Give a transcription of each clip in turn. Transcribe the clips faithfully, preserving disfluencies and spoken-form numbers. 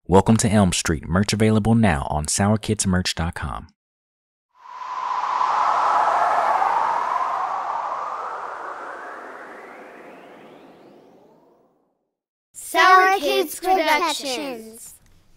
Welcome to Elm Street, merch available now on sour kids merch dot com. Sour Kids Productions.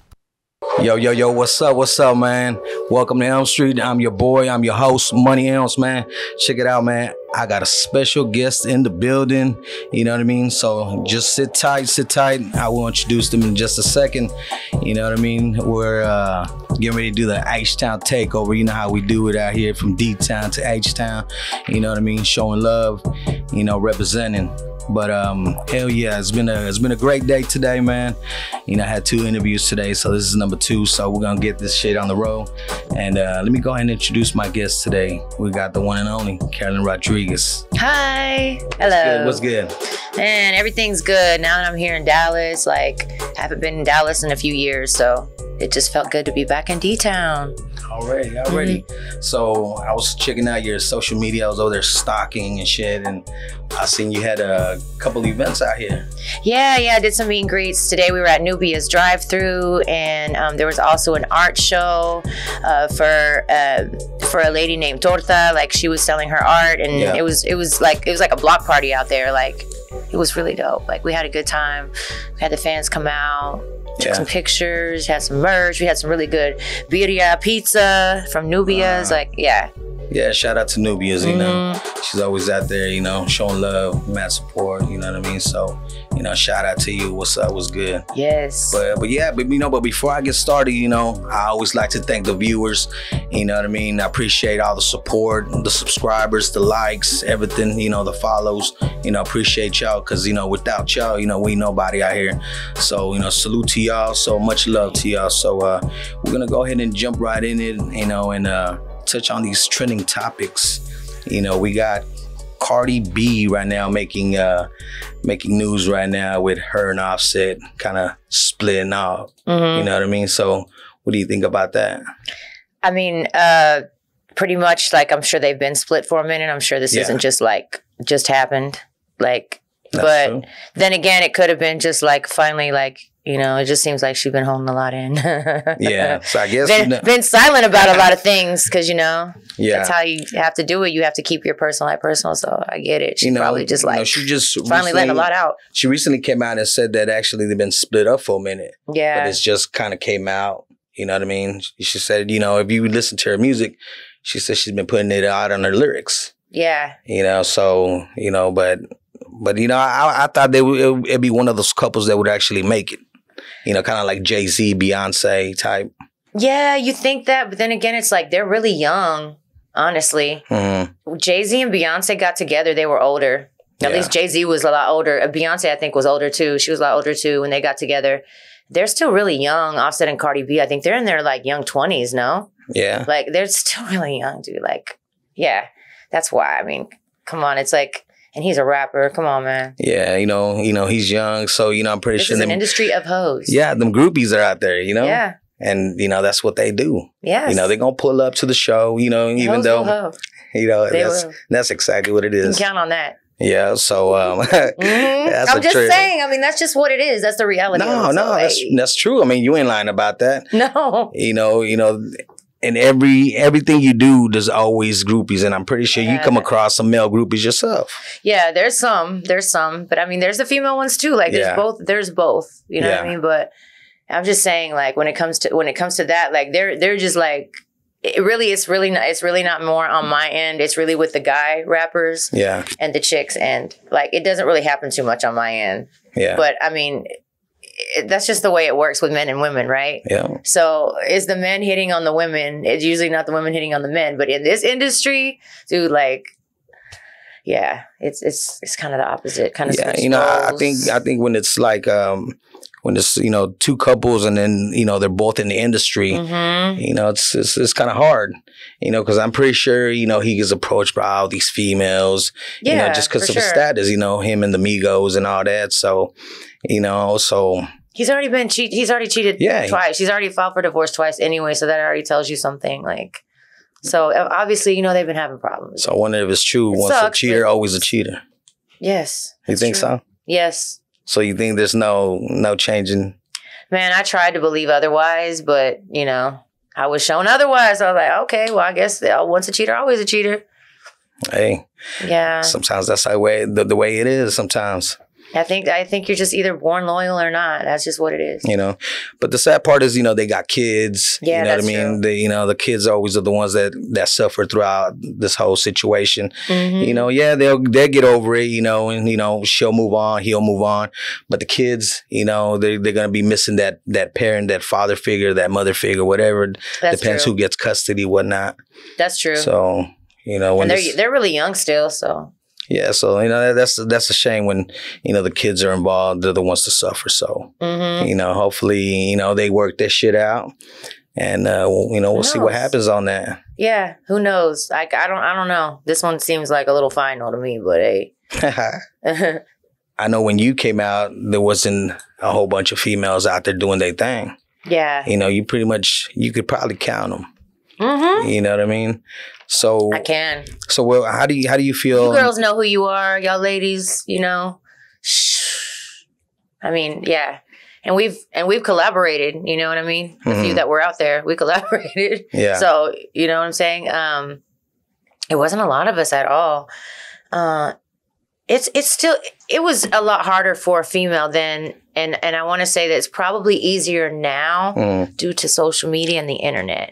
Yo, yo, yo, what's up, what's up, man? Welcome to Elm Street. I'm your boy, I'm your host, Money Elms, man. Check it out, man. I got a special guest in the building, you know what I mean? So just sit tight, sit tight. I will introduce them in just a second, you know what I mean? We're uh, getting ready to do the H-Town takeover. You know how we do it out here from D-Town to H-Town, you know what I mean? Showing love, you know, representing. But um, hell yeah, it's been a it's been a great day today, man. You know, I had two interviews today, so this is number two. So we're gonna get this shit on the road. And uh, let me go ahead and introduce my guest today. We got the one and only Carolyn Rodriguez. Hi, hello. What's good? What's good? Man, everything's good. Now that I'm here in Dallas, like, I haven't been in Dallas in a few years, so it just felt good to be back in D-Town. Already, already. Mm-hmm. So I was checking out your social media. I was over there stalking and shit, and I seen you had a couple events out here. Yeah, yeah, I did some meet and greets. Today we were at Nubia's drive-thru, and um, there was also an art show uh, for uh, for a lady named Torta. Like, she was selling her art, and yeah. it was it was like it was like a block party out there. Like, it was really dope. Like, we had a good time. We had the fans come out. Took yeah. some pictures, had some merch. We had some really good birria pizza from Nubia's. Uh, like, yeah. Yeah, shout out to Nubia's, you mm-hmm. know. She's always out there, you know, showing love, mad support, you know what I mean? So, you know, shout out to you. What's up? What's good? Yes. But, but yeah, but, you know, but before I get started, you know, I always like to thank the viewers, you know what I mean? I appreciate all the support, the subscribers, the likes, everything, you know, the follows, you know, appreciate y'all because, you know, without y'all, you know, we nobody out here. So, you know, salute to y'all. So much love to y'all. So uh, we're going to go ahead and jump right in it, you know, and uh, touch on these trending topics. You know, we got Cardi B right now making uh, making news right now with her and Offset kind of splitting off. Mm-hmm. You know what I mean? So what do you think about that? I mean, uh, pretty much like I'm sure they've been split for a minute. I'm sure this yeah. isn't just like just happened. Like, That's but true. Then again, it could have been just like finally like, you know, it just seems like she's been holding a lot in. Yeah, so I guess been, you know. been silent about a lot of things because, you know, yeah. that's how you have to do it. You have to keep your personal life personal. So I get it. She you know, probably just like you know, she just finally letting a lot out. She recently came out and said that actually they've been split up for a minute. Yeah, but it's just kind of came out. You know what I mean? She said, you know, if you listen to her music, she said she's been putting it out on her lyrics. Yeah, you know, so you know, but but you know, I, I thought they would it, it'd be one of those couples that would actually make it. You know, kind of like Jay-Z, Beyonce type. Yeah, you think that, but then again, it's like they're really young, honestly. Mm-hmm. Jay-Z and Beyonce got together, they were older. At yeah. least Jay-Z was a lot older. Beyonce, I think, was older too. She was a lot older too when they got together. They're still really young. Offset and Cardi B, I think they're in their like young twenties, no? Yeah. Like, they're still really young, dude. Like, yeah, that's why. I mean, come on, it's like... And he's a rapper. Come on, man. Yeah, you know, you know, he's young, so you know, I'm pretty this sure. This is them, an industry of hoes. Yeah, them groupies are out there, you know. Yeah. And you know, that's what they do. Yeah. You know, they're gonna pull up to the show. You know, even hoes though, will hoe. you know, they that's will. that's exactly what it is. You can count on that. Yeah. So, um, mm-hmm. that's I'm just trip. saying. I mean, that's just what it is. That's the reality. No, of it. no, So, that's hey. that's true. I mean, you ain't lying about that. No. You know, you know. And every everything you do, there's always groupies, and I'm pretty sure yeah. you come across some male groupies yourself. Yeah, there's some, there's some, but I mean, there's the female ones too. Like, there's yeah. both, there's both. You know yeah. what I mean? But I'm just saying, like, when it comes to when it comes to that, like, they're they're just like, it really, it's really not, it's really not more on my end. It's really with the guy rappers, yeah, and the chicks, and like, it doesn't really happen too much on my end. Yeah, but I mean. It, that's just the way it works with men and women, right? Yeah. So is the men hitting on the women? It's usually not the women hitting on the men, but in this industry, dude, like, yeah, it's it's it's kind of the opposite. Kind of yeah. You know, I, I think I think when it's like um, when it's you know two couples and then you know they're both in the industry, mm-hmm. you know, it's it's, it's kind of hard, you know, because I'm pretty sure you know he gets approached by all these females, yeah, you know, just because of sure. his status, you know, him and the Migos and all that. So. You know, so he's already been cheat. He's already cheated yeah. twice. He's already filed for divorce twice anyway. So that already tells you something. Like, so obviously, you know, they've been having problems. So I wonder if it's true. It Once sucks, a cheater, always a cheater. Yes. You think true. so? Yes. So you think there's no no changing? Man, I tried to believe otherwise, but, you know, I was shown otherwise. I was like, okay, well, I guess once a cheater, always a cheater. Hey. Yeah. Sometimes that's the way, the, the way it is sometimes. I think I think you're just either born loyal or not. That's just what it is. You know, but the sad part is, you know, they got kids. Yeah, you know that's what I mean? true. The, you know, the kids always are the ones that, that suffer throughout this whole situation. Mm-hmm. You know, yeah, they'll they'll get over it, you know, and, you know, she'll move on, he'll move on. But the kids, you know, they, they're going to be missing that that parent, that father figure, that mother figure, whatever. That's Depends true. who gets custody, whatnot. That's true. So, you know, when and they're, this- they're really young still, so. Yeah, so, you know, that's that's a shame when, you know, the kids are involved. They're the ones to suffer. So, Mm-hmm. you know, hopefully, you know, they work this shit out. And, uh, you know, we'll see what knows? happens on that. Yeah, who knows? Like, I don't I don't know. This one seems like a little final to me, but hey. I know when you came out, there wasn't a whole bunch of females out there doing their thing. Yeah. You know, you pretty much, you could probably count them. Mm-hmm. You know what I mean? So, I can. so well, how do you, how do you feel? You girls know who you are, y'all ladies, you know. Shh. I mean, yeah. And we've and we've collaborated, you know what I mean? The Mhm. few that were out there, we collaborated. Yeah. So, you know what I'm saying? Um, it wasn't a lot of us at all. Uh, it's it's still it was a lot harder for a female then, and and I want to say that it's probably easier now Mm. due to social media and the internet.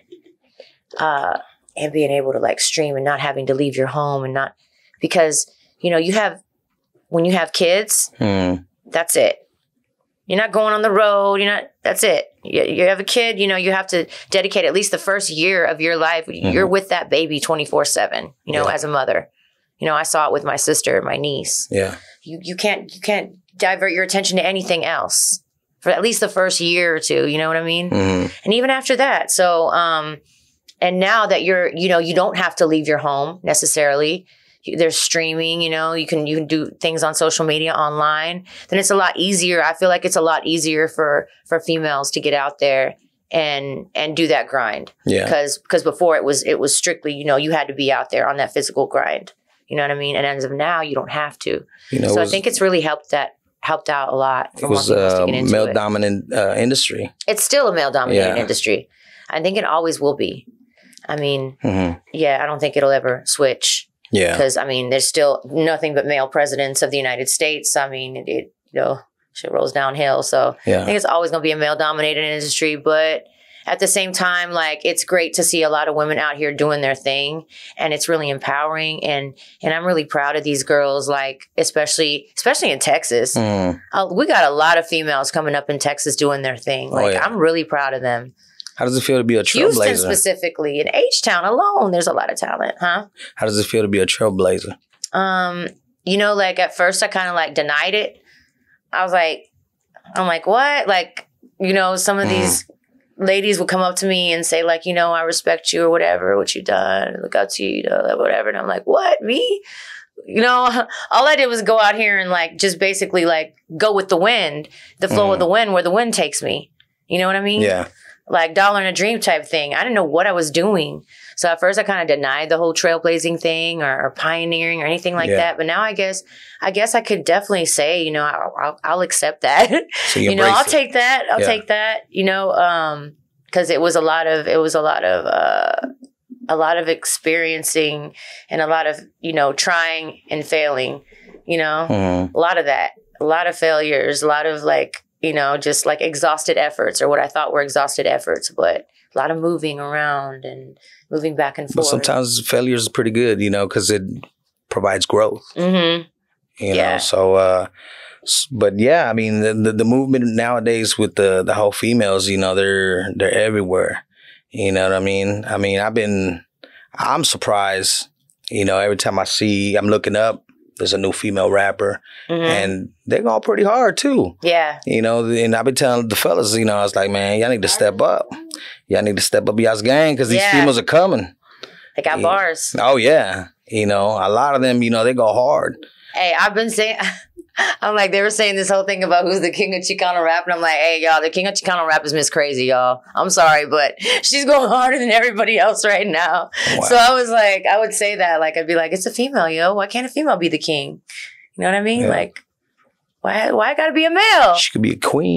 Uh, and being able to like stream and not having to leave your home and not because, you know, you have when you have kids, Mm. that's it. You're not going on the road. You're not, that's it. You, you have a kid, you know, you have to dedicate at least the first year of your life. Mm-hmm. You're with that baby twenty-four seven, you know, Yeah. as a mother. You know, I saw it with my sister, my niece. Yeah. You you can't you can't divert your attention to anything else for at least the first year or two, you know what I mean? Mm. And even after that. So, um, and now that you're, you know, you don't have to leave your home necessarily. There's streaming, you know, you can, you can do things on social media online. Then it's a lot easier. I feel like it's a lot easier for, for females to get out there and, and do that grind. Yeah. Because, because before it was, it was strictly, you know, you had to be out there on that physical grind. You know what I mean? And as of now, you don't have to. You know, so it I was, think it's really helped that, helped out a lot. it For more was females to a get into male it. dominant uh, industry. It's still a male dominated Yeah. industry. I think it always will be. I mean, Mm-hmm. yeah, I don't think it'll ever switch Yeah. because I mean, there's still nothing but male presidents of the United States. I mean, it, it you know, shit rolls downhill. So I Yeah. think it's always going to be a male dominated industry. But at the same time, like it's great to see a lot of women out here doing their thing, and it's really empowering. And and I'm really proud of these girls. Like especially especially in Texas, Mm. uh, we got a lot of females coming up in Texas doing their thing. Oh, Like yeah. I'm really proud of them. How does it feel to be a Houston trailblazer? specifically, in H-Town alone, there's a lot of talent, huh? How does it feel to be a trailblazer? Um, you know, like at first I kind of like denied it. I was like, I'm like, what? Like, you know, some of Mm. these ladies would come up to me and say like, you know, I respect you or whatever, what you done, look out to you, whatever. And I'm like, what, me? You know, all I did was go out here and like, just basically like go with the wind, the flow Mm. of the wind, where the wind takes me. You know what I mean? Yeah. Like dollar and a dream type thing. I didn't know what I was doing. So at first I kind of denied the whole trailblazing thing or, or pioneering or anything like Yeah. that. But now I guess, I guess I could definitely say, you know, I'll, I'll, I'll accept that. So you you know, embrace I'll it. take that. I'll Yeah. take that, you know, um, cause it was a lot of, it was a lot of, uh, a lot of experiencing and a lot of, you know, trying and failing, you know, Mm. a lot of that, a lot of failures, a lot of like, you know, just like exhausted efforts or what I thought were exhausted efforts, but a lot of moving around and moving back and But forth. sometimes failure is pretty good, you know, because it provides growth. Mm-hmm. You Yeah. know, so, uh, s- but yeah, I mean, the, the the movement nowadays with the the whole females, you know, they're they're everywhere. You know what I mean? I mean, I've been, I'm surprised. You know, every time I see, I'm looking up, there's a new female rapper, Mm-hmm. and they're going pretty hard too. Yeah. You know, and I've been telling the fellas, you know, I was like, man, y'all need to step up. Y'all need to step up y'all's game because these Yeah. females are coming. They got Yeah. bars. Oh yeah, you know, a lot of them, you know, they go hard. Hey, I've been saying, I'm like, they were saying this whole thing about who's the king of Chicano rap. And I'm like, hey, y'all, the king of Chicano rap is Miss Crazy, y'all. I'm sorry, but she's going harder than everybody else right now. Wow. So I was like, I would say that. Like, I'd be like, it's a female, yo. Why can't a female be the king? You know what I mean? Yeah. Like, why, why I gotta be a male? She could be a queen.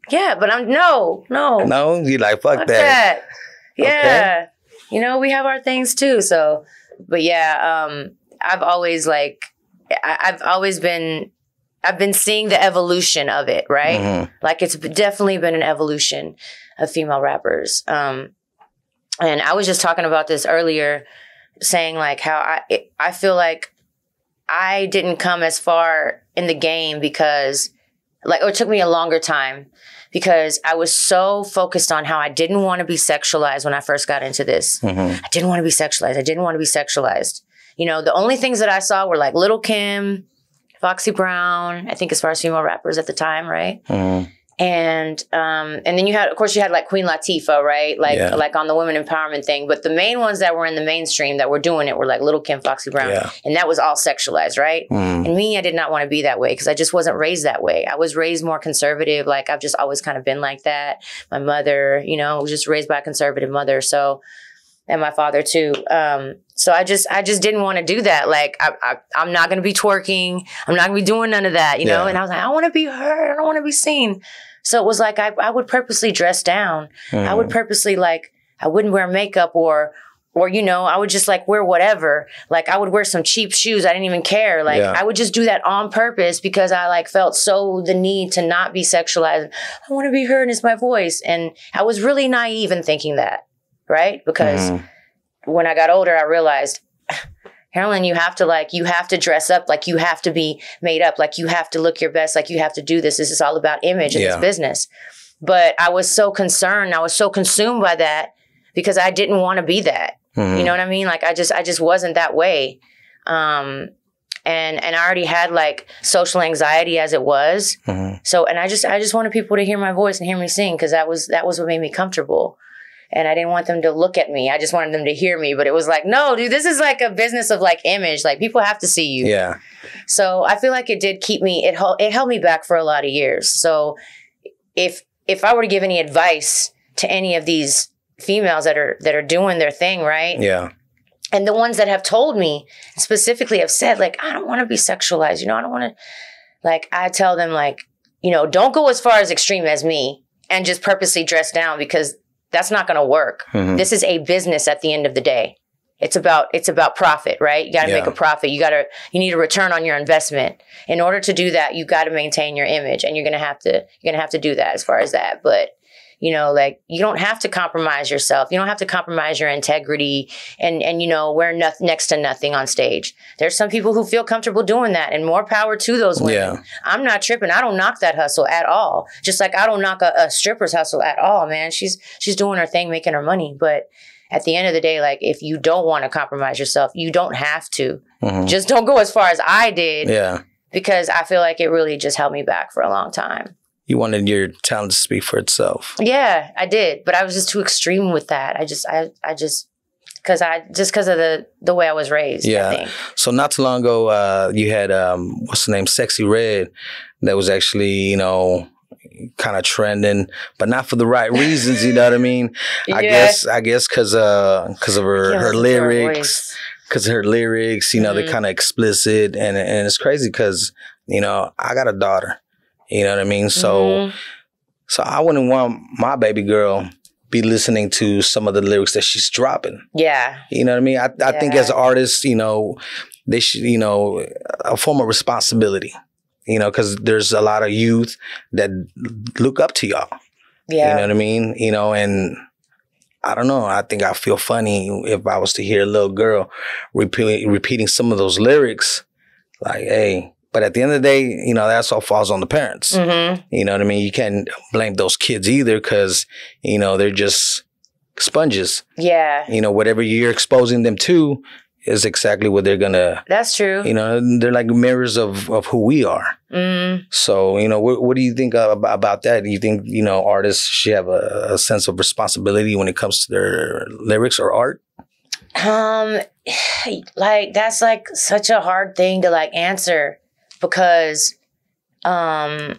Yeah, but I'm no, no. No, you like fuck, fuck that. that. Yeah. Okay. You know, we have our things too. So, but yeah, um, I've always like, I, I've always been, I've been seeing the evolution of it, right? Mm-hmm. Like it's definitely been an evolution of female rappers. Um, and I was just talking about this earlier, saying like how I, it, I feel like I didn't come as far in the game because like, or it took me a longer time because I was so focused on how I didn't want to be sexualized when I first got into this. Mm-hmm. I didn't want to be sexualized. I didn't want to be sexualized. You know, the only things that I saw were like Lil' Kim, Foxy Brown, I think as far as female rappers at the time, right? Mm-hmm. And um, and then you had, of course, you had like Queen Latifah, right? Like yeah. like on the women empowerment thing. But the main ones that were in the mainstream that were doing it were like Lil' Kim, Foxy Brown. Yeah. And that was all sexualized, right? Mm. And me, I did not want to be that way because I just wasn't raised that way. I was raised more conservative. Like I've just always kind of been like that. My mother, you know, was just raised by a conservative mother. So, and my father too. Um, so I just I just didn't want to do that. Like I, I, I'm not going to be twerking. I'm not going to be doing none of that, you know? Yeah. And I was like, I want to be heard. I don't want to be seen. So it was like, I, I would purposely dress down. Mm. I would purposely like, I wouldn't wear makeup or, or, you know, I would just like wear whatever. Like I would wear some cheap shoes. I didn't even care. Like yeah. I would just do that on purpose because I like felt so the need to not be sexualized. I want to be heard and it's my voice. And I was really naive in thinking that, right? Because mm. when I got older, I realized, Carolyn, you have to like, you have to dress up, like you have to be made up, like you have to look your best, like you have to do this. This is all about image in yeah. this business. But I was so concerned, I was so consumed by that because I didn't want to be that. Mm-hmm. You know what I mean? Like I just, I just wasn't that way. Um, and, and I already had like social anxiety as it was. Mm-hmm. So, and I just, I just wanted people to hear my voice and hear me sing because that was, that was what made me comfortable. And I didn't want them to look at me. I just wanted them to hear me. But it was like, no, dude, this is like a business of like image. Like people have to see you. Yeah. So I feel like it did keep me, it, it held me back for a lot of years. So if if I were to give any advice to any of these females that are that are doing their thing, right? Yeah. And the ones that have told me, specifically have said, like, I don't want to be sexualized. You know, I don't want to, like, I tell them, like, you know, don't go as far as extreme as me and just purposely dress down because that's not going to work. Mm-hmm. This is a business at the end of the day. It's about, it's about profit, right? You got to yeah. make a profit. You got to, you need a return on your investment. In order to do that, you got to maintain your image and you're going to have to, you're going to have to do that as far as that. But, you know, like you don't have to compromise yourself. You don't have to compromise your integrity and, and, you know, wear no- next to nothing on stage. There's some people who feel comfortable doing that and more power to those women. Yeah. I'm not tripping. I don't knock that hustle at all. Just like I don't knock a, a stripper's hustle at all, man. She's, she's doing her thing, making her money. But at the end of the day, like if you don't want to compromise yourself, you don't have to. Mm-hmm. Just don't go as far as I did. Yeah. Because I feel like it really just held me back for a long time. You wanted your talent to speak for itself. Yeah, I did. But I was just too extreme with that. I just, I, I just, cause I, just cause of the, the way I was raised. Yeah. I think. So not too long ago, uh, you had, um, what's the name? Sexyy Red. That was actually, you know, kind of trending, but not for the right reasons. You know what I mean? yeah. I guess, I guess cause, uh, cause of her, her lyrics, cause of her lyrics, you know, mm-hmm. they're kind of explicit and, and it's crazy cause, you know, I got a daughter. You know what I mean? So, mm-hmm. so I wouldn't want my baby girl be listening to some of the lyrics that she's dropping. Yeah. You know what I mean? I, I yeah. think as artists, you know, they should, you know, a form of responsibility, you know, because there's a lot of youth that look up to y'all. Yeah. You know what I mean? You know, and I don't know. I think I feel funny if I was to hear a little girl repeat, repeating some of those lyrics like, hey, but at the end of the day, you know, that's all falls on the parents. Mm-hmm. You know what I mean? You can't blame those kids either because, you know, they're just sponges. Yeah. You know, whatever you're exposing them to is exactly what they're going to. That's true. You know, they're like mirrors of, of who we are. Mm. So, you know, what, what do you think about, about that? Do you think, you know, artists should have a, a sense of responsibility when it comes to their lyrics or art? Um, like, that's like such a hard thing to like answer. Because um,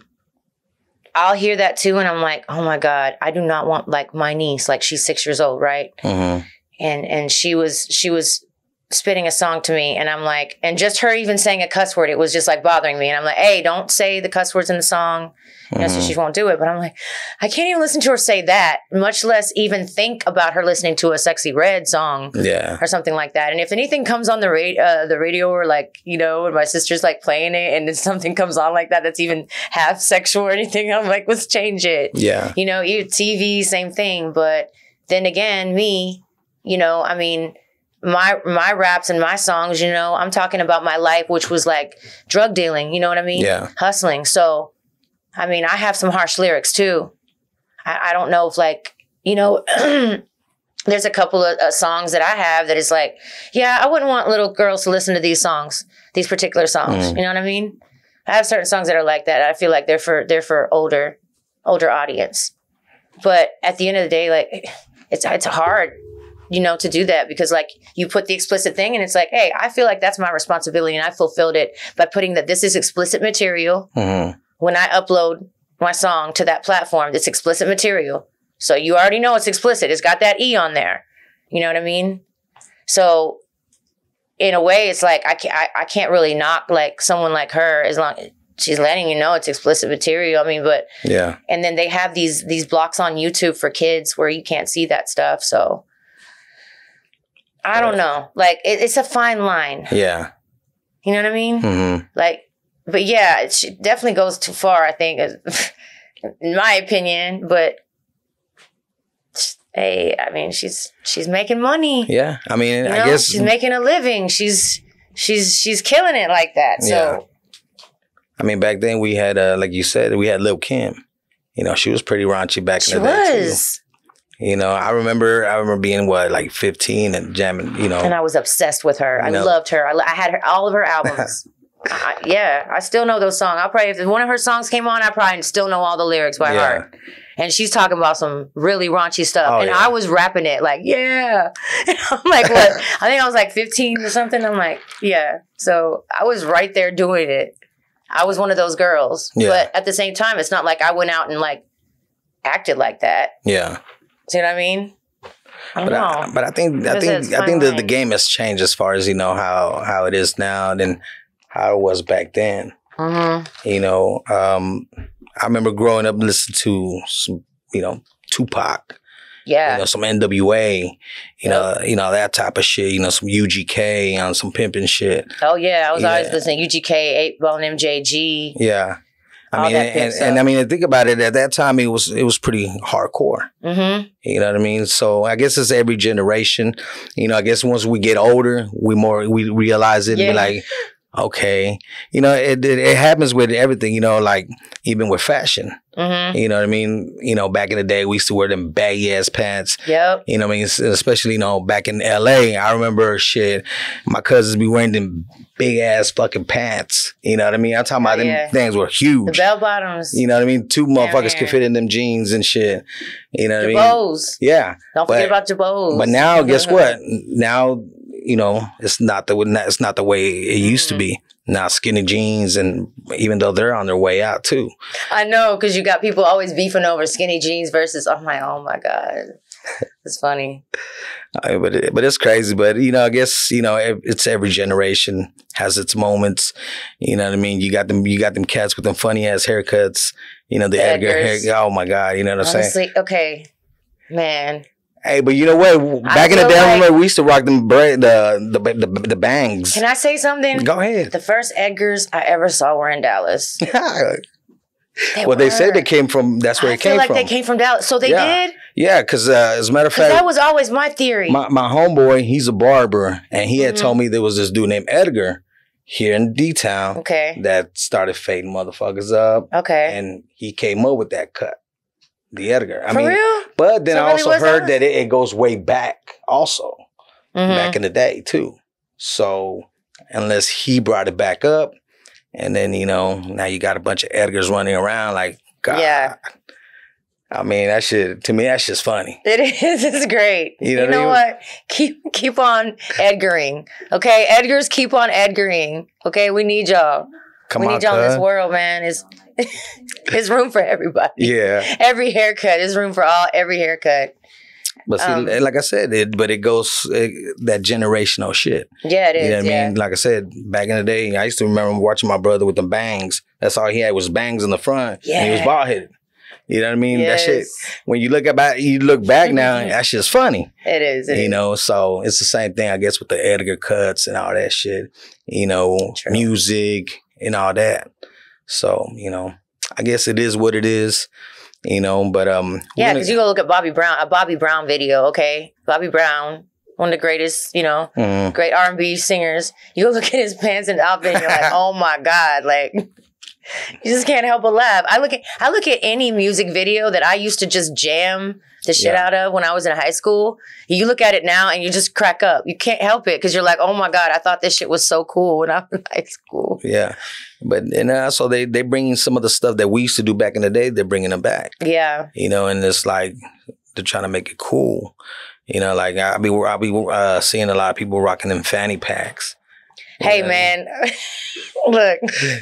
I'll hear that too, and I'm like, oh my God, I do not want like my niece, like she's six years old, right? Mm-hmm. And and she was she was spitting a song to me, and I'm like, and just her even saying a cuss word, it was just like bothering me. And I'm like, hey, don't say the cuss words in the song. You know, mm-hmm. so she won't do it. But I'm like, I can't even listen to her say that, much less even think about her listening to a Sexyy Red song yeah. or something like that. And if anything comes on the, ra- uh, the radio or like, you know, and my sister's like playing it and then something comes on like that that's even half sexual or anything, I'm like, let's change it. Yeah. You know, T V, same thing. But then again, me, you know, I mean, my my raps and my songs, you know, I'm talking about my life, which was like drug dealing, you know what I mean? Yeah. Hustling. So, I mean, I have some harsh lyrics too. I, I don't know if like, you know, there's a couple of uh, songs that I have that is like, yeah, I wouldn't want little girls to listen to these songs, these particular songs. Mm. You know what I mean? I have certain songs that are like that. I feel like they're for they're for older, older audience. But at the end of the day, like it's it's hard, you know, to do that because like you put the explicit thing and it's like, hey, I feel like that's my responsibility and I fulfilled it by putting that this is explicit material. Mm-hmm. When I upload my song to that platform, it's explicit material. So you already know it's explicit. It's got that E on there. You know what I mean? So in a way, it's like I can't, I, I can't really knock like someone like her as long as she's letting you know it's explicit material. I mean, but yeah. And then they have these these blocks on YouTube for kids where you can't see that stuff. So I don't know. Like it, it's a fine line. Yeah. You know what I mean? Mm-hmm. Like, but yeah, it definitely goes too far, I think, in my opinion. But hey, I mean, she's she's making money. Yeah, I mean, you I know? guess she's making a living. She's she's she's killing it like that. So, yeah. I mean, back then we had, uh, like you said, we had Lil' Kim. You know, she was pretty raunchy back in the day. She was. Too. You know, I remember, I remember being what, like fifteen and jamming. You know, and I was obsessed with her. I know. loved her. I, I had her, all of her albums. I, yeah, I still know those songs. I'll probably, if one of her songs came on, I probably still know all the lyrics by yeah. heart. And she's talking about some really raunchy stuff. Oh, and yeah. I was rapping it like, yeah. And I'm like, what? I think I was like fifteen or something. I'm like, yeah. So I was right there doing it. I was one of those girls. Yeah. But at the same time, it's not like I went out and like acted like that. Yeah. See what I mean? I don't but know. I, but I think I think I think the, the game has changed as far as, you know, how how it is now than how it was back then. Mm-hmm. You know, um, I remember growing up listening to some, you know, Tupac. Yeah. You know, some N W A, you yep. know, you know, that type of shit, you know, some U G K on some pimping shit. Oh yeah. I was yeah. always listening to U G K, eight Ball and M J G. Yeah. I all mean, that and, and, and I mean, think about it. At that time, it was it was pretty hardcore. Mm-hmm. You know what I mean? So I guess it's every generation. You know, I guess once we get older, we more we realize it yeah. and be like, okay, you know, it, it it happens with everything. You know, like even with fashion. Mm-hmm. You know what I mean? You know, back in the day, we used to wear them baggy ass pants. Yep. You know what I mean? Especially, you know, back in L A, I remember shit, my cousins be wearing them big ass fucking pants. You know what I mean? I'm talking about oh, them yeah. things were huge. The bell bottoms. You know what I mean? Two motherfuckers yeah, could fit in them jeans and shit. You know what Jabos. I mean? Yeah. Don't but, forget about Jabos. But now, guess what? Now, you know, it's not the it's not the way it used mm-hmm. to be. Now skinny jeans, and even though they're on their way out too. I know, because you got people always beefing over skinny jeans versus, oh my, oh my God. It's funny. Uh, but it, but it's crazy. But, you know, I guess, you know, it's every generation has its moments. You know what I mean? You got them, you got them cats with them funny ass haircuts. You know, the, the Edgar hair. Oh my God. You know what I'm Honestly, saying? Okay. Man. Hey, but you know what? Back in the day, like, I remember we used to rock them bra- the, the the the bangs. Can I say something? Go ahead. The first Edgars I ever saw were in Dallas. They well, were. they said they came from. That's where I it came like from. They came from Dallas. So they yeah. did. Yeah, because uh, as a matter of fact, that was always my theory. My my homeboy, he's a barber, and he had mm-hmm. told me there was this dude named Edgar here in D-Town. Okay. That started fading motherfuckers up. Okay. And he came up with that cut. The Edgar. I For mean, real? But then so I also really heard that? that it, it goes way back also. Mm-hmm. Back in the day too. So unless he brought it back up, and then, you know, now you got a bunch of Edgars running around like, God. Yeah. I mean, that shit, to me, that's just funny. It is. It's great. You know, you know what, I mean? what? Keep keep on Edgaring. Okay? Edgars, keep on Edgaring. Okay? We need y'all. Come we on, need y'all cuz. in this world, man. It's, it's room for everybody. Yeah. Every haircut. There's room for all every haircut. But see, Um, like I said, it but it goes it, that generational shit. Yeah, it is. You know what yeah. I mean? Like I said, back in the day, I used to remember watching my brother with the bangs. That's all he had was bangs in the front. Yeah. And he was bald headed. You know what I mean? Yes. That shit. When you look about, you look back now, that shit's funny. It is. It you is. know, so it's the same thing, I guess, with the Edgar cuts and all that shit. You know, True. music and all that. So you know, I guess it is what it is. You know, but um, yeah, because you go look at Bobby Brown, a Bobby Brown video. Okay, Bobby Brown, one of the greatest, you know, mm. great R and B singers. You go look at his pants and outfit, and you're like, oh my god, like. You just can't help but laugh. I look at I look at any music video that I used to just jam the shit Yeah. out of when I was in high school. You look at it now and you just crack up. You can't help it because you're like, oh my god, I thought this shit was so cool when I was in high school. Yeah, but and also they they bringing some of the stuff that we used to do back in the day. They're bringing them back. Yeah, You know, and it's like they're trying to make it cool. You know, like I be I be uh, seeing a lot of people rocking them fanny packs. You hey know? man, look.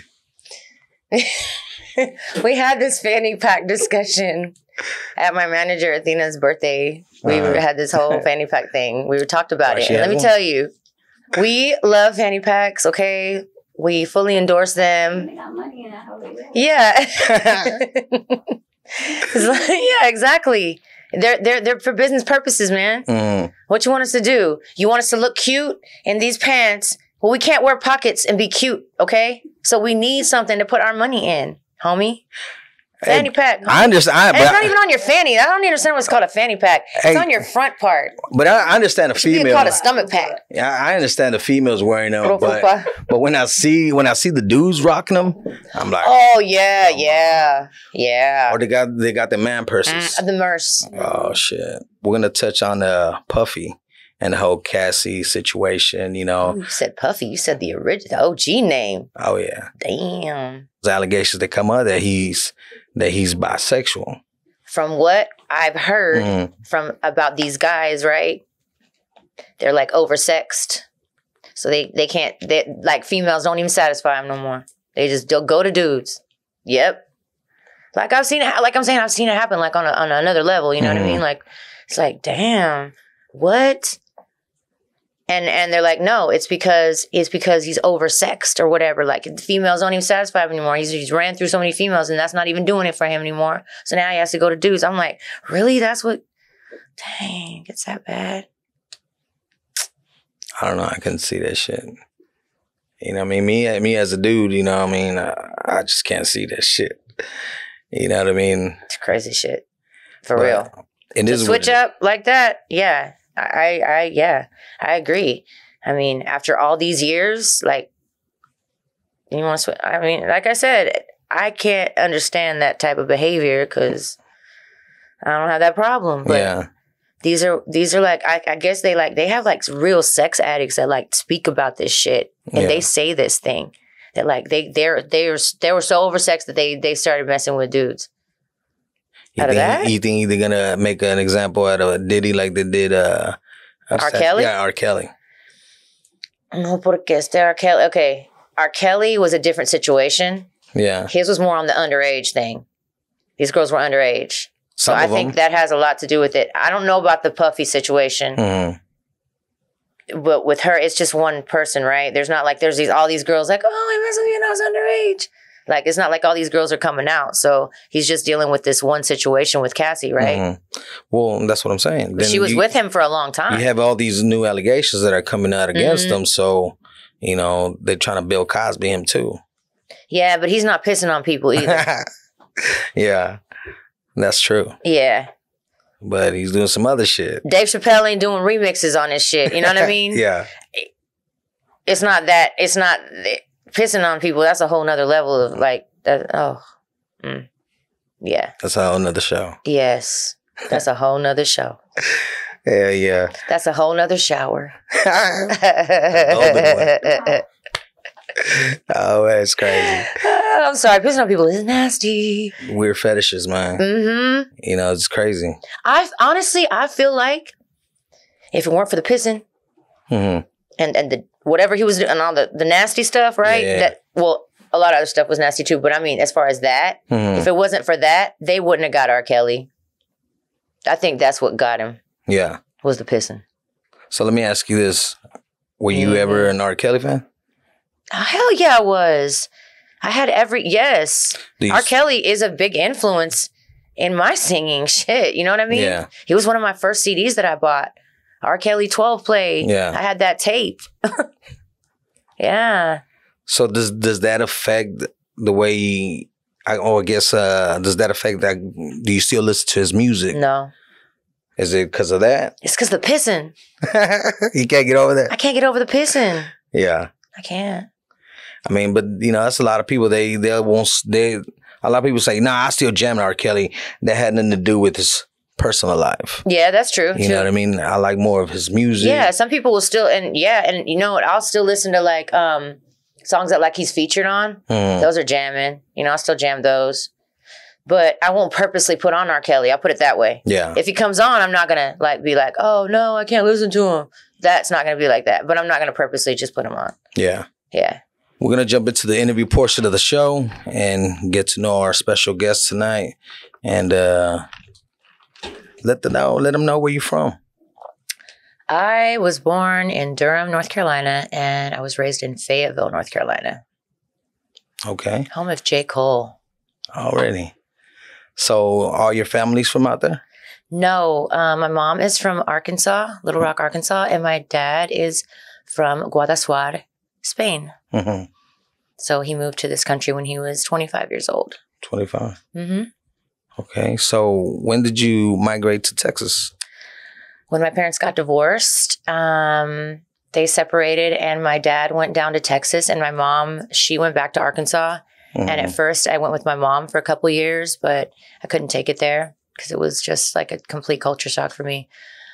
We had this fanny pack discussion at my manager Athena's birthday. We Uh-huh. had this whole fanny pack thing. We talked about Oh, it. she And let had me one? tell you, we love fanny packs, okay? We fully endorse them. They got money in that hole. Yeah. It's like- yeah, exactly. They're, they're, they're for business purposes, man. Mm. What you want us to do? You want us to look cute in these pants? Well, we can't wear pockets and be cute, okay? So we need something to put our money in, homie. Fanny Hey, pack. I understand, And but it's not I, even on your fanny. I don't understand what's called a fanny pack. It's Hey. on your front part. but I I understand the It should be female. called a stomach pack. Yeah, I understand the females wearing them, but But, but when I see when I see the dudes rocking them, I'm like, oh yeah, yeah, yeah. or they got they got the man purses. Mm, the Merce. Oh shit! We're gonna touch on the Puffy and the whole Cassie situation. You Oh, know, you said Puffy. You said the original, the O G name. oh yeah, Damn. there's allegations that come out that he's that he's bisexual. From what I've heard Mhm. from about these guys, right? They're like oversexed, so they they can't. They like females don't even satisfy them no more. They just don't go to dudes. Yep. Like I've seen it. Like I'm saying, I've seen it happen. Like on a, on another level. You know what I Mhm. mean? Like it's like, damn, what? And and they're like, no, it's because it's because he's oversexed or whatever. Like the females don't even satisfy him anymore. He's he's ran through so many females, and that's not even doing it for him anymore. So now he has to go to dudes. I'm like, really? That's what? Dang, it's that bad. I don't know. I couldn't see that shit. You know what I mean? Me, me as a dude, you know what I mean? I, I just can't see that shit. You know what I mean? It's crazy shit, for But real. It To is what switch it is. up like that, yeah, I, I, yeah, I agree. I mean, after all these years, like, you want to switch? I mean, like I said, I can't understand that type of behavior because I don't have that problem. But Yeah. these are these are like I, I guess they like they have like real sex addicts that like speak about this shit and Yeah. they say this thing that like they they're they're they were so oversexed that they they started messing with dudes. You Out of think, that? you think they're gonna make an example out of Diddy like they did uh R. Kelly? Yeah, R. Kelly. No, porque este R. Kelly. Okay, R. Kelly was a different situation. Yeah. His was more on the underage thing. These girls were underage. So Some I of think them. that has a lot to do with it. I don't know about the Puffy situation, Mhm. but with her, it's just one person, right? There's not like there's these all these girls like, oh, I messed with you and I was underage. Like it's not like all these girls are coming out. So he's just dealing with this one situation with Cassie, right? Mhm. Well, that's what I'm saying. But Then she was you, with him for a long time. You have all these new allegations that are coming out against Mhm. them, so you know they're trying to build Cosby him too. Yeah, but he's not pissing on people either. Yeah, that's true. Yeah. But he's doing some other shit. Dave Chappelle ain't doing remixes on his shit. You know what I mean? Yeah. It's not that. It's not pissing on people. That's a whole nother level of like, that, oh. Mm. Yeah. That's a whole nother show. Yes. That's a whole nother show. Yeah, yeah. That's a whole nother shower. Oh, that's crazy. I'm sorry. Pissing on people is nasty. Weird fetishes, man. Mm-hmm. You know, it's crazy. I honestly, I feel like if it weren't for the pissing Mm-hmm. and, and the whatever he was doing and all the, the nasty stuff, right? Yeah. That well, a lot of other stuff was nasty too. But I mean, as far as that, Mm-hmm. if it wasn't for that, they wouldn't have got R. Kelly. I think that's what got him. Yeah. Was the pissing. So let me ask you this. Were you mm-hmm. ever an R. Kelly fan? Oh, hell yeah, I was. I had every, yes. These. R. Kelly is a big influence in my singing shit. You know what I mean? Yeah. He was one of my first C Ds that I bought. R. Kelly twelve play. Yeah. I had that tape. Yeah. So does does that affect the way, I, or I guess, uh, does that affect that? Do you still listen to his music? No. Is it because of that? It's because of the pissing. You can't get over that? I can't get over the pissing. Yeah. I can't. I mean, but, you know, that's a lot of people. They, they won't, they, a lot of people say, nah, I still jam R. Kelly. That had nothing to do with his personal life. Yeah, that's true. You too. know what I mean? I like more of his music. Yeah, some people will still, and yeah, and you know what? I'll still listen to like um songs that like he's featured on. Mm. Those are jamming. You know, I'll still jam those. But I won't purposely put on R. Kelly. I'll put it that way. Yeah. If he comes on, I'm not going to like be like, oh, no, I can't listen to him. That's not going to be like that. But I'm not going to purposely just put him on. Yeah. Yeah. We're going to jump into the interview portion of the show and get to know our special guest tonight. And uh, let them know, let them know where you're from. I was born in Durham, North Carolina, and I was raised in Fayetteville, North Carolina. Okay. Home of J. Cole. Already. So all your family's from out there? No. Uh, my mom is from Arkansas, Little Rock, Arkansas, and my dad is from Guadalajara, Spain. Mm-hmm. So he moved to this country when he was twenty-five years old. twenty-five? Mm-hmm. Okay. So when did you migrate to Texas? When my parents got divorced, um, they separated, and my dad went down to Texas, and my mom, she went back to Arkansas. Mm-hmm. And at first, I went with my mom for a couple of years, but I couldn't take it there because it was just like a complete culture shock for me.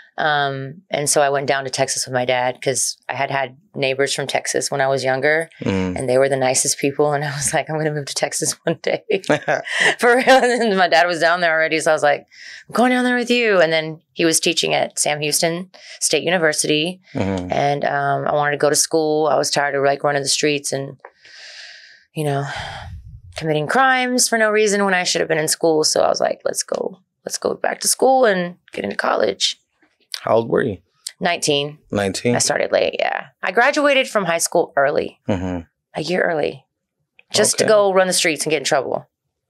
Um, and so I went down to Texas with my dad because I had had neighbors from Texas when I was younger, mm. and they were the nicest people. And I was like, I'm going to move to Texas one day. For real. And my dad was down there already, so I was like, I'm going down there with you. And then he was teaching at Sam Houston State University, mm-hmm. and um, I wanted to go to school. I was tired of like running the streets and, you know, committing crimes for no reason when I should have been in school. So I was like, let's go, let's go back to school and get into college. How old were you? nineteen. nineteen? I started late, yeah. I graduated from high school early, mm-hmm. a year early, just okay. to go run the streets and get in trouble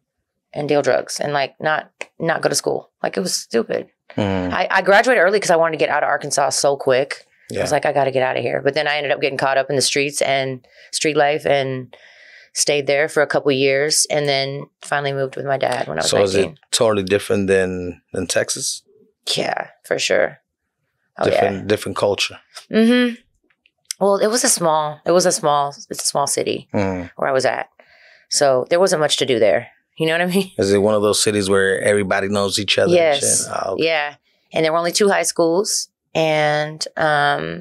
and deal drugs and like not not go to school. Like it was stupid. Mm. I, I graduated early because I wanted to get out of Arkansas so quick. Yeah. I was like, I got to get out of here. But then I ended up getting caught up in the streets and street life and stayed there for a couple of years and then finally moved with my dad when I was so nineteen. So is it totally different than, than Texas? Yeah, for sure. Oh, different, yeah. different culture. Mm-hmm. Well, it was a small, it was a small, it's a small city mm. where I was at. So there wasn't much to do there. You know what I mean? Is it one of those cities where everybody knows each other? Yes. And shit? Oh, okay. Yeah. And there were only two high schools. And um,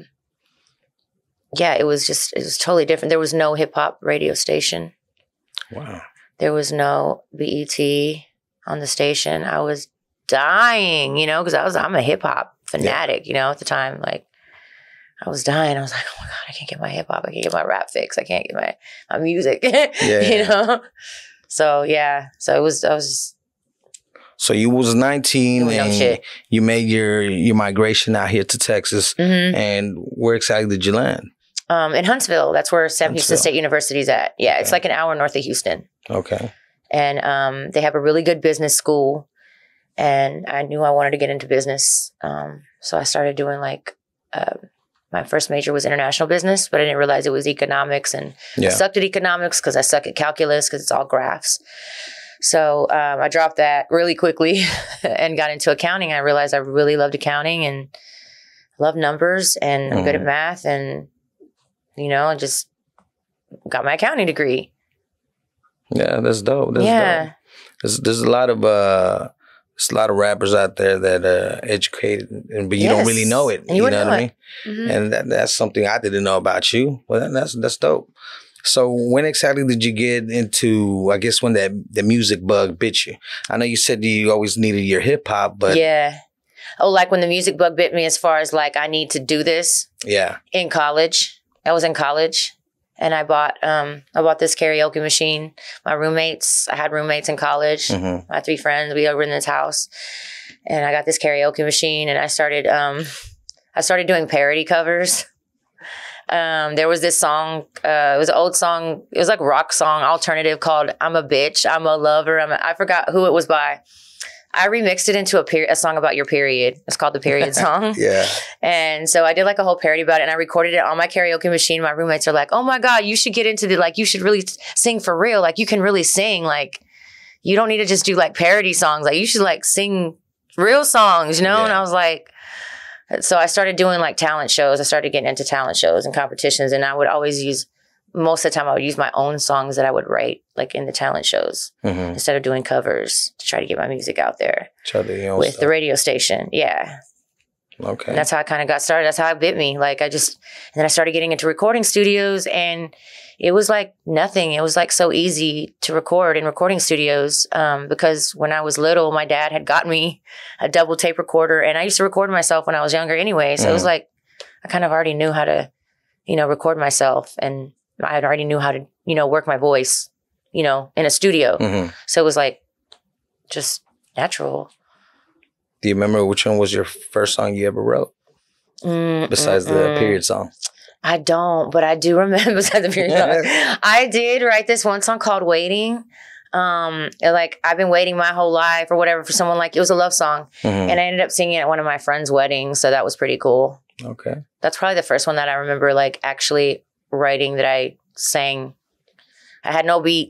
yeah, it was just, it was totally different. There was no hip hop radio station. Wow. There was no B E T on the station. I was dying, you know, because I was, I'm a hip hop fanatic, yeah. you know, at the time. Like, I was dying. I was like, oh my God, I can't get my hip hop. I can't get my rap fix. I can't get my, my music, yeah, you know? So, yeah. So it was, I was just. So you was nineteen and shit. You made your, your migration out here to Texas. Mm-hmm. And where exactly did you land? Um, in Huntsville. That's where Sam Houston State University is at. Yeah, okay. It's like an hour north of Houston. Okay. And um, they have a really good business school. And I knew I wanted to get into business. Um, so I started doing like, uh, my first major was international business, but I didn't realize it was economics. And yeah. I sucked at economics because I suck at calculus because it's all graphs. So um, I dropped that really quickly and got into accounting. I realized I really loved accounting and love numbers and I'm mm. good at math. And, you know, I just got my accounting degree. Yeah, that's dope. That's yeah. dope. There's, there's a lot of... Uh, There's a lot of rappers out there that are educated, and but you yes. don't really know it. And you, you know know what I mean? Mm-hmm. And that, that's something I didn't know about you. Well, that's that's dope. So when exactly did you get into, I guess, when that the music bug bit you? I know you said you always needed your hip hop, but... Yeah. Oh, like when the music bug bit me as far as like, I need to do this? Yeah. In college. I was in college. and I bought um I bought this karaoke machine. My roommates, I had roommates in college. Mm-hmm. My three friends, we were in this house, and I got this karaoke machine, and I started um I started doing parody covers. Um, there was this song, uh, it was an old song, it was like rock song, alternative, called I'm a Bitch, I'm a Lover, I'm a, I forgot who it was by. I remixed it into a, peri- a song about your period. It's called the Period Song. Yeah. And so I did like a whole parody about it, and I recorded it on my karaoke machine. My roommates are like, oh my God, you should get into the, like, you should really sing for real. Like, you can really sing. Like, you don't need to just do like parody songs. Like, you should like sing real songs, you know? Yeah. And I was like, so I started doing like talent shows. I started getting into talent shows and competitions, and I would always use, most of the time I would use my own songs that I would write like in the talent shows mm-hmm. instead of doing covers to try to get my music out there with stuff. The radio station. Yeah. Okay. And that's how I kind of got started. That's how it bit me. Like I just, and then I started getting into recording studios, and it was like nothing. It was like so easy to record in recording studios um, because when I was little, my dad had got me a double tape recorder, and I used to record myself when I was younger anyway. So mm. it was like, I kind of already knew how to, you know, record myself, and I already knew how to, you know, work my voice, you know, in a studio. Mm-hmm. So it was like just natural. Do you remember which one was your first song you ever wrote? Mm, besides mm, the mm. period song? I don't, but I do remember besides the period song. I did write this one song called Waiting. Um, like I've been waiting my whole life or whatever for someone, like it was a love song. Mm-hmm. And I ended up singing at one of my friends' weddings. So that was pretty cool. Okay. That's probably the first one that I remember like actually writing that I sang. I had no beat.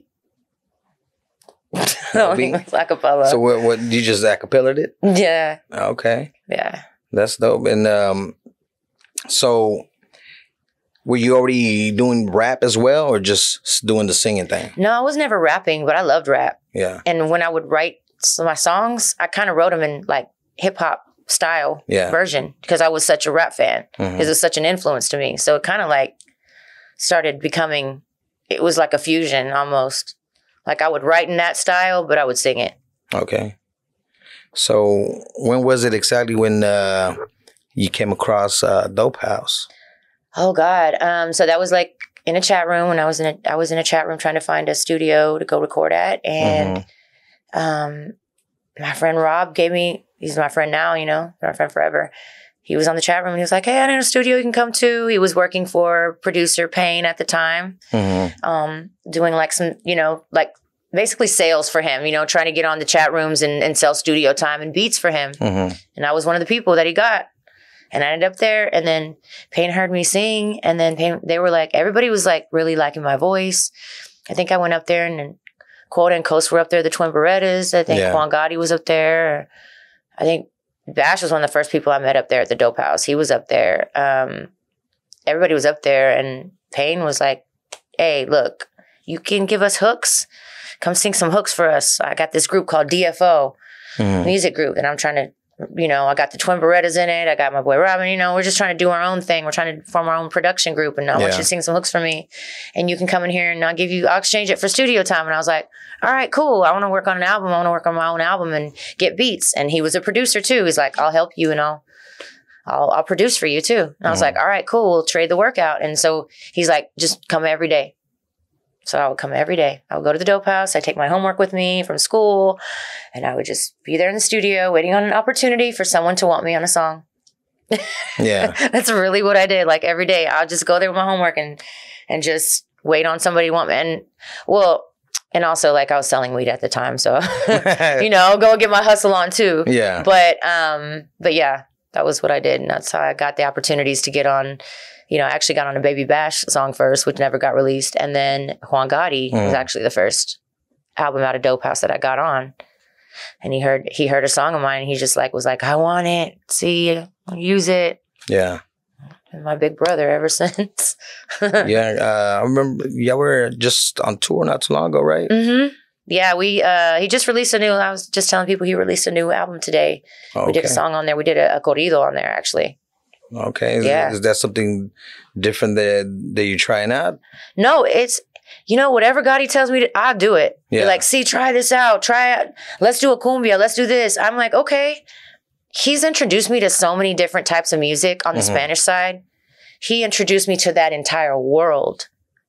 No beat? It was acapella. So what, what, you just acapellaed it? Yeah. Okay. Yeah. That's dope. And um, so were you already doing rap as well, or just doing the singing thing? No, I was never rapping, but I loved rap. Yeah. And when I would write my songs, I kind of wrote them in like hip hop style yeah. version because I was such a rap fan. Mm-hmm. It was such an influence to me. So it kind of like started becoming, it was like a fusion almost. Like I would write in that style, but I would sing it. Okay. So when was it exactly when uh, you came across uh, Dope House? Oh God. Um, so that was like in a chat room when I was in a, I was in a chat room trying to find a studio to go record at. And mm-hmm. um, my friend Rob gave me, he's my friend now, you know, my friend forever. He was on the chat room and he was like, hey, I need a studio you can come to. He was working for producer Payne at the time, mm-hmm. um, doing like some, you know, like basically sales for him, you know, trying to get on the chat rooms and, and sell studio time and beats for him. Mm-hmm. And I was one of the people that he got. And I ended up there, and then Payne heard me sing, and then Payne, they were like, everybody was like really liking my voice. I think I went up there, and then Quota and Coast were up there, the Twin Berettas. I think yeah. Juan Gotti was up there. I think Bash was one of the first people I met up there at the Dope House. He was up there. Um, everybody was up there, and Payne was like, hey, look, you can give us hooks. Come sing some hooks for us. I got this group called D F O, mm-hmm. music group, and I'm trying to, you know, I got the Twin Berettas in it. I got my boy Robin, you know, we're just trying to do our own thing. We're trying to form our own production group, and I yeah. want you to sing some hooks for me. And you can come in here and I'll give you, I'll exchange it for studio time. And I was like, all right, cool. I want to work on an album. I want to work on my own album and get beats. And he was a producer too. He's like, I'll help you and I'll, I'll, I'll produce for you too. And I was mm. like, all right, cool. We'll trade the workout. And so he's like, just come every day. So I would come every day. I would go to the Dope House. I'd take my homework with me from school, and I would just be there in the studio waiting on an opportunity for someone to want me on a song. Yeah. That's really what I did. Like every day, I'll just go there with my homework and and just wait on somebody to want me. And well, and also like I was selling weed at the time. So, you know, I'll go get my hustle on too. Yeah. But, um, but yeah, that was what I did. And that's how I got the opportunities to get on. You know, I actually got on a Baby Bash song first, which never got released. And then Juan Gotti mm. was actually the first album out of Dope House that I got on. And he heard he heard a song of mine, and he just like was like, I want it. See, use it. Yeah. And my big brother ever since. Yeah. Uh, I remember y'all were just on tour not too long ago, right? Mm-hmm. Yeah, we uh, he just released a new, I was just telling people he released a new album today. Okay. We did a song on there. We did a, a corrido on there, actually. Okay. Is, yeah. is that something different that, that you're trying out? No, it's, you know, whatever Gotti tells me to, I'll do it. Yeah. You're like, see, try this out. Try it. Let's do a cumbia. Let's do this. I'm like, okay. He's introduced me to so many different types of music on the mm-hmm. Spanish side. He introduced me to that entire world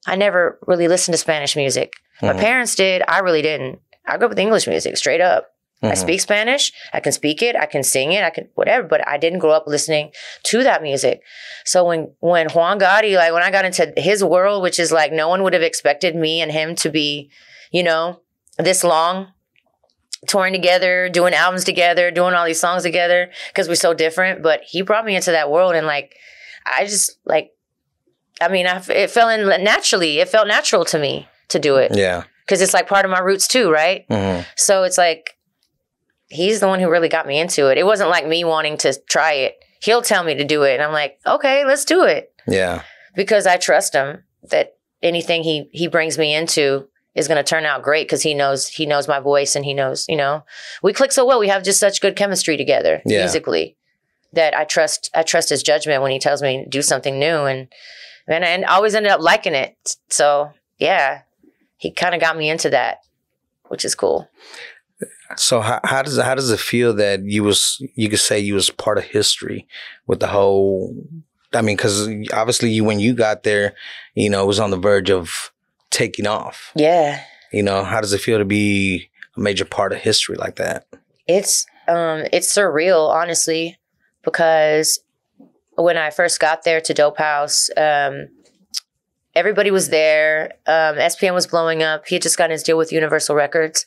I never really listened to Spanish music. My Mm-hmm. parents did. I really didn't. I grew up with English music, straight up. Mm-hmm. I speak Spanish. I can speak it. I can sing it. I can whatever. But I didn't grow up listening to that music. So when when Juan Gotti, like when I got into his world, which is like no one would have expected me and him to be, you know, this long, touring together, doing albums together, doing all these songs together because we're so different. But he brought me into that world, and like I just like, I mean, I, it fell in naturally. It felt natural to me to do it. Yeah, because it's like part of my roots too, right? Mm-hmm. So it's like. He's the one who really got me into it. It wasn't like me wanting to try it. He'll tell me to do it. And I'm like, okay, let's do it. Yeah. Because I trust him that anything he, he brings me into is going to turn out great because he knows he knows my voice and he knows, you know, we click so well. We have just such good chemistry together yeah. musically that I trust I trust his judgment when he tells me to do something new. And, and, and I always ended up liking it. So, yeah, he kind of got me into that, which is cool. So how, how does how does it feel that you was you could say you was part of history with the whole? I mean, because obviously you when you got there, you know, it was on the verge of taking off. Yeah. You know, how does it feel to be a major part of history like that? It's um it's surreal, honestly, because when I first got there to Dope House, um, everybody was there. Um, S P M was blowing up. He had just gotten his deal with Universal Records.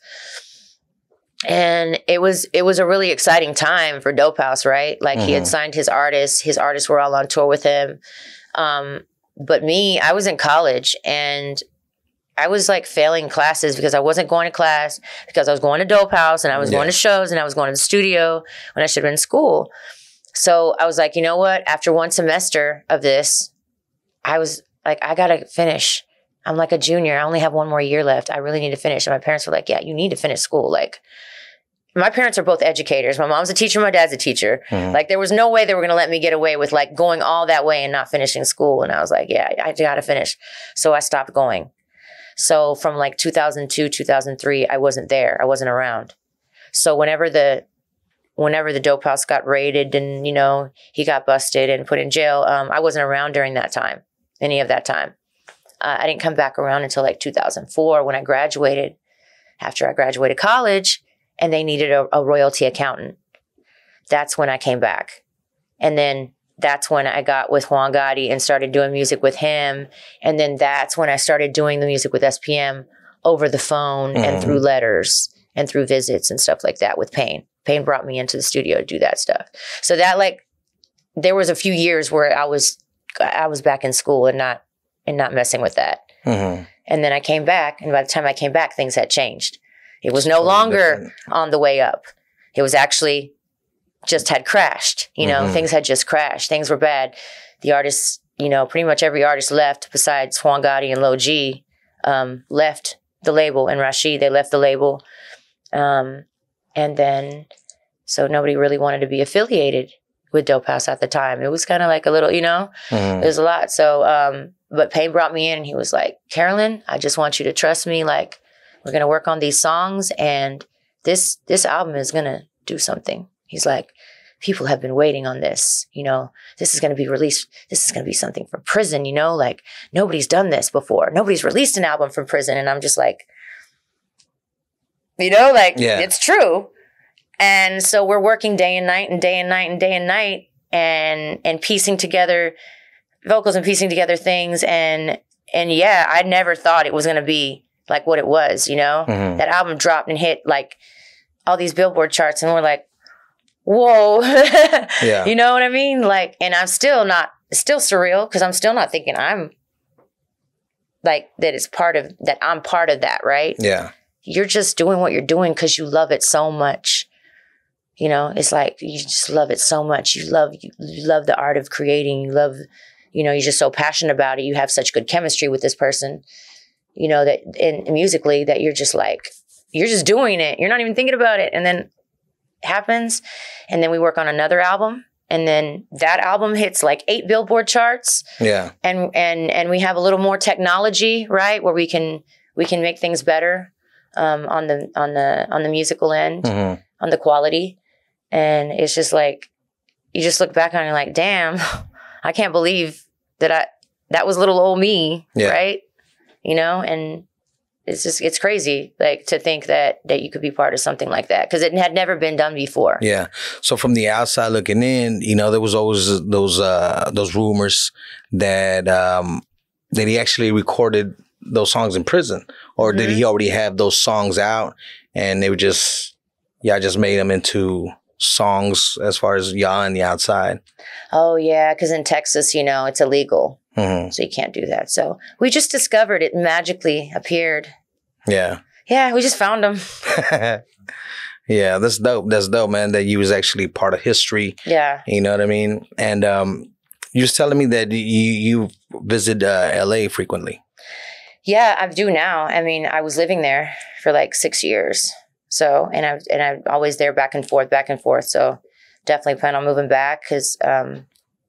And it was it was a really exciting time for Dope House, right? Like mm-hmm. he had signed his artists. His artists were all on tour with him. Um, but me, I was in college and I was like failing classes because I wasn't going to class, because I was going to Dope House and I was yeah. going to shows and I was going to the studio when I should have been in school. So I was like, you know what? After one semester of this, I was like, I got to finish. I'm like a junior. I only have one more year left. I really need to finish. And my parents were like, yeah, you need to finish school. Like, my parents are both educators. My mom's a teacher. My dad's a teacher. Mm-hmm. Like, there was no way they were going to let me get away with like going all that way and not finishing school. And I was like, yeah, I got to finish. So I stopped going. So from like two thousand two, two thousand three, I wasn't there. I wasn't around. So whenever the, whenever the Dope House got raided and, you know, he got busted and put in jail, um, I wasn't around during that time, any of that time. Uh, I didn't come back around until like two thousand four when I graduated, after I graduated college, and they needed a, a royalty accountant. That's when I came back. And then that's when I got with Juan Gotti and started doing music with him. And then that's when I started doing the music with S P M over the phone mm. and through letters and through visits and stuff like that with Payne. Payne brought me into the studio to do that stuff. So that like, there was a few years where I was, I was back in school and not, and not messing with that. Mm-hmm. And then I came back, and by the time I came back, things had changed. It was no longer different. On the way up. It was actually just had crashed. You know, mm-hmm. things had just crashed. Things were bad. The artists, you know, pretty much every artist left besides Juan Gotti and Lil G, um, left the label, and Rashid, they left the label. Um, and then, so nobody really wanted to be affiliated with Dope House at the time. It was kind of like a little, you know, mm-hmm. it was a lot. So, um, but Payne brought me in and he was like, Carolyn, I just want you to trust me. Like, we're going to work on these songs and this, this album is going to do something. He's like, people have been waiting on this, you know, this is going to be released. This is going to be something from prison, you know, like nobody's done this before. Nobody's released an album from prison. And I'm just like, you know, like yeah. it's true. And so we're working day and night and day and night and day and night and, and piecing together vocals and piecing together things. And, and yeah, I never thought it was going to be like what it was, you know, mm-hmm. that album dropped and hit like all these Billboard charts. And we're like, whoa, yeah. you know what I mean? Like, and I'm still not, still surreal because I'm still not thinking I'm like, that it's part of, that I'm part of that, right? Yeah. You're just doing what you're doing because you love it so much. You know, it's like, you just love it so much. You love, you, you love the art of creating. You love, you know, you're just so passionate about it. You have such good chemistry with this person, you know, that in musically that you're just like, you're just doing it. You're not even thinking about it. And then it happens. And then we work on another album. And then that album hits like eight Billboard charts. Yeah. And, and, and we have a little more technology, right? Where we can, we can make things better, um, on the, on the, on the musical end, mm-hmm. on the quality. And it's just like, you just look back on it and like, damn, I can't believe that I, that was little old me, yeah. right? you know, and it's just, it's crazy, like, to think that, that you could be part of something like that, because it had never been done before. Yeah. So from the outside looking in, you know, there was always those, uh, those rumors that, um, that he actually recorded those songs in prison, or mm-hmm. did he already have those songs out and they were just, yeah, just made them into songs as far as y'all on the outside? Oh, yeah, because in Texas, you know, it's illegal. Mm-hmm. So you can't do that. So we just discovered it, magically appeared. Yeah. Yeah, we just found them. Yeah, that's dope. That's dope, man, that you was actually part of history. Yeah. You know what I mean? And um, you was telling me that you, you visit uh, L A frequently. Yeah, I do now. I mean, I was living there for like six years. So, and I and I'm always there back and forth, back and forth. So definitely plan on moving back because um,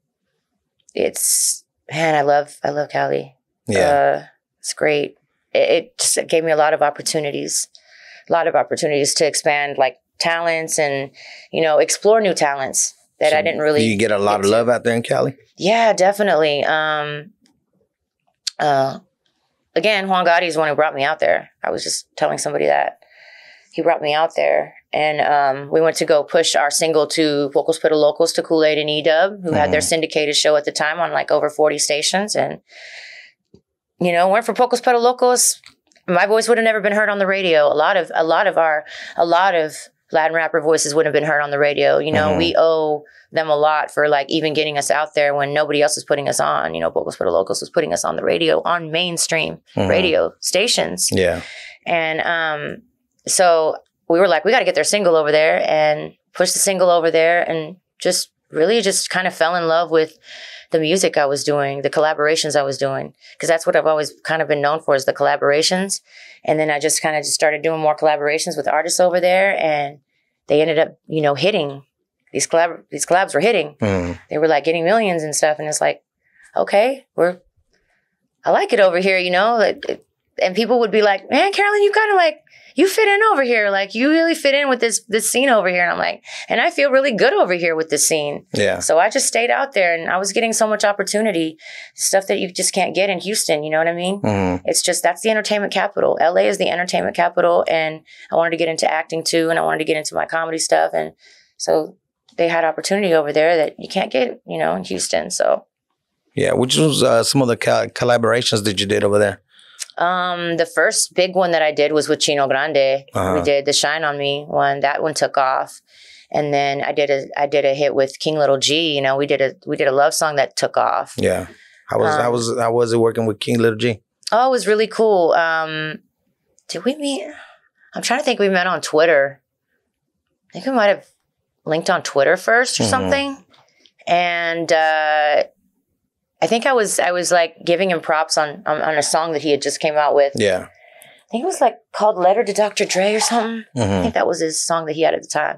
it's, man, I love, I love Cali. Yeah. Uh, it's great. It, it just it gave me a lot of opportunities, a lot of opportunities to expand like talents and, you know, explore new talents that so I didn't really. You get a lot get of love to. Out there in Cali? Yeah, definitely. Um, uh, again, Juan Gotti is the one who brought me out there. I was just telling somebody that. He brought me out there, and um, we went to go push our single to Pocos Pero Locos, to Kool-Aid and E-Dub, who mm-hmm. had their syndicated show at the time on like over forty stations. And, you know, weren't for Pocos Pero Locos, my voice would have never been heard on the radio. A lot of, a lot of our, a lot of Latin rapper voices wouldn't have been heard on the radio. You know, mm-hmm. we owe them a lot for like even getting us out there when nobody else was putting us on. You know, Pocos Pero Locos was putting us on the radio, on mainstream mm-hmm. radio stations. Yeah. And, um, so we were like, we got to get their single over there and push the single over there, and just really just kind of fell in love with the music I was doing, the collaborations I was doing, because that's what I've always kind of been known for, is the collaborations. And then I just kind of just started doing more collaborations with artists over there, and they ended up, you know, hitting. These collab these collabs were hitting. Mm. They were like getting millions and stuff, and it's like, okay, we're, I like it over here, you know, like, and people would be like, man, Carolyn, you kind of like, you fit in over here. Like, you really fit in with this this scene over here. And I'm like, and I feel really good over here with this scene. Yeah. So I just stayed out there, and I was getting so much opportunity, stuff that you just can't get in Houston. You know what I mean? Mm-hmm. It's just, that's the entertainment capital. L A is the entertainment capital. And I wanted to get into acting too. And I wanted to get into my comedy stuff. And so they had opportunity over there that you can't get, you know, in Houston. So. Yeah. Which was uh, some of the co- collaborations that you did over there? Um, the first big one that I did was with Chino Grande. Uh-huh. We did the Shine on Me one. That one took off. And then I did a I did a hit with King Little G. You know, we did a we did a love song that took off. Yeah. How was um, how was how was it working with King Little G? Oh, it was really cool. Um, did we meet? I'm trying to think. We met on Twitter. I think we might have linked on Twitter first or mm-hmm. something. And uh I think I was I was like giving him props on, on on a song that he had just came out with. Yeah. I think it was like called Letter to Doctor Dre or something. Mm-hmm. I think that was his song that he had at the time.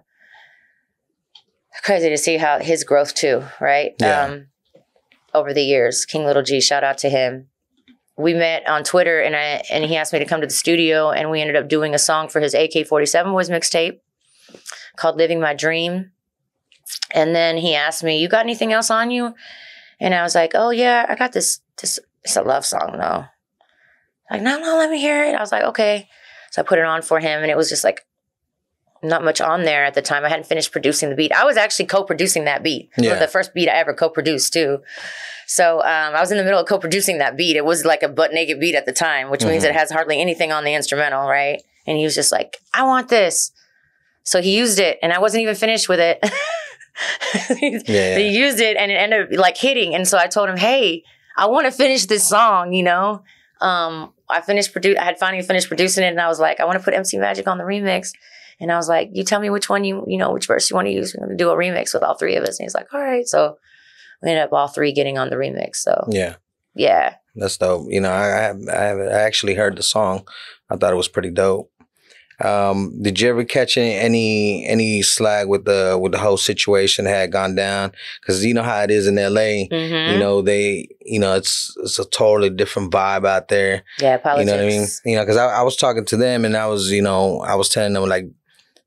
Crazy to see how his growth too, right? Yeah. Um, over the years. King Little G, shout out to him. We met on Twitter, and I and he asked me to come to the studio, and we ended up doing a song for his A K forty-seven Boys mixtape called Living My Dream. And then he asked me, you got anything else on you? And I was like, oh, yeah, I got this, this, it's a love song, though. Like, no, no, let me hear it. I was like, okay. So I put it on for him, and it was just like not much on there at the time. I hadn't finished producing the beat. I was actually co-producing that beat. Yeah. It was the first beat I ever co-produced, too. So um, I was in the middle of co-producing that beat. It was like a butt-naked beat at the time, which mm-hmm. means it has hardly anything on the instrumental, right? And he was just like, I want this. So he used it, and I wasn't even finished with it. yeah, yeah. He used it, and it ended up like hitting. And so I told him, hey, I want to finish this song, you know? Um, I finished produ- I had finally finished producing it, and I was like, I want to put M C Magic on the remix. And I was like, you tell me which one you, you know, which verse you want to use. We're going to do a remix with all three of us. And he's like, all right. So we ended up all three getting on the remix. So yeah. Yeah. That's dope. You know, I, I, I actually heard the song. I thought it was pretty dope. Um, did you ever catch any, any any slag with the with the whole situation that had gone down? Because you know how it is in L A. Mm-hmm. You know they, you know it's it's a totally different vibe out there. Yeah, politics. You know what I mean? You know, because I, I was talking to them, and I was, you know, I was telling them like,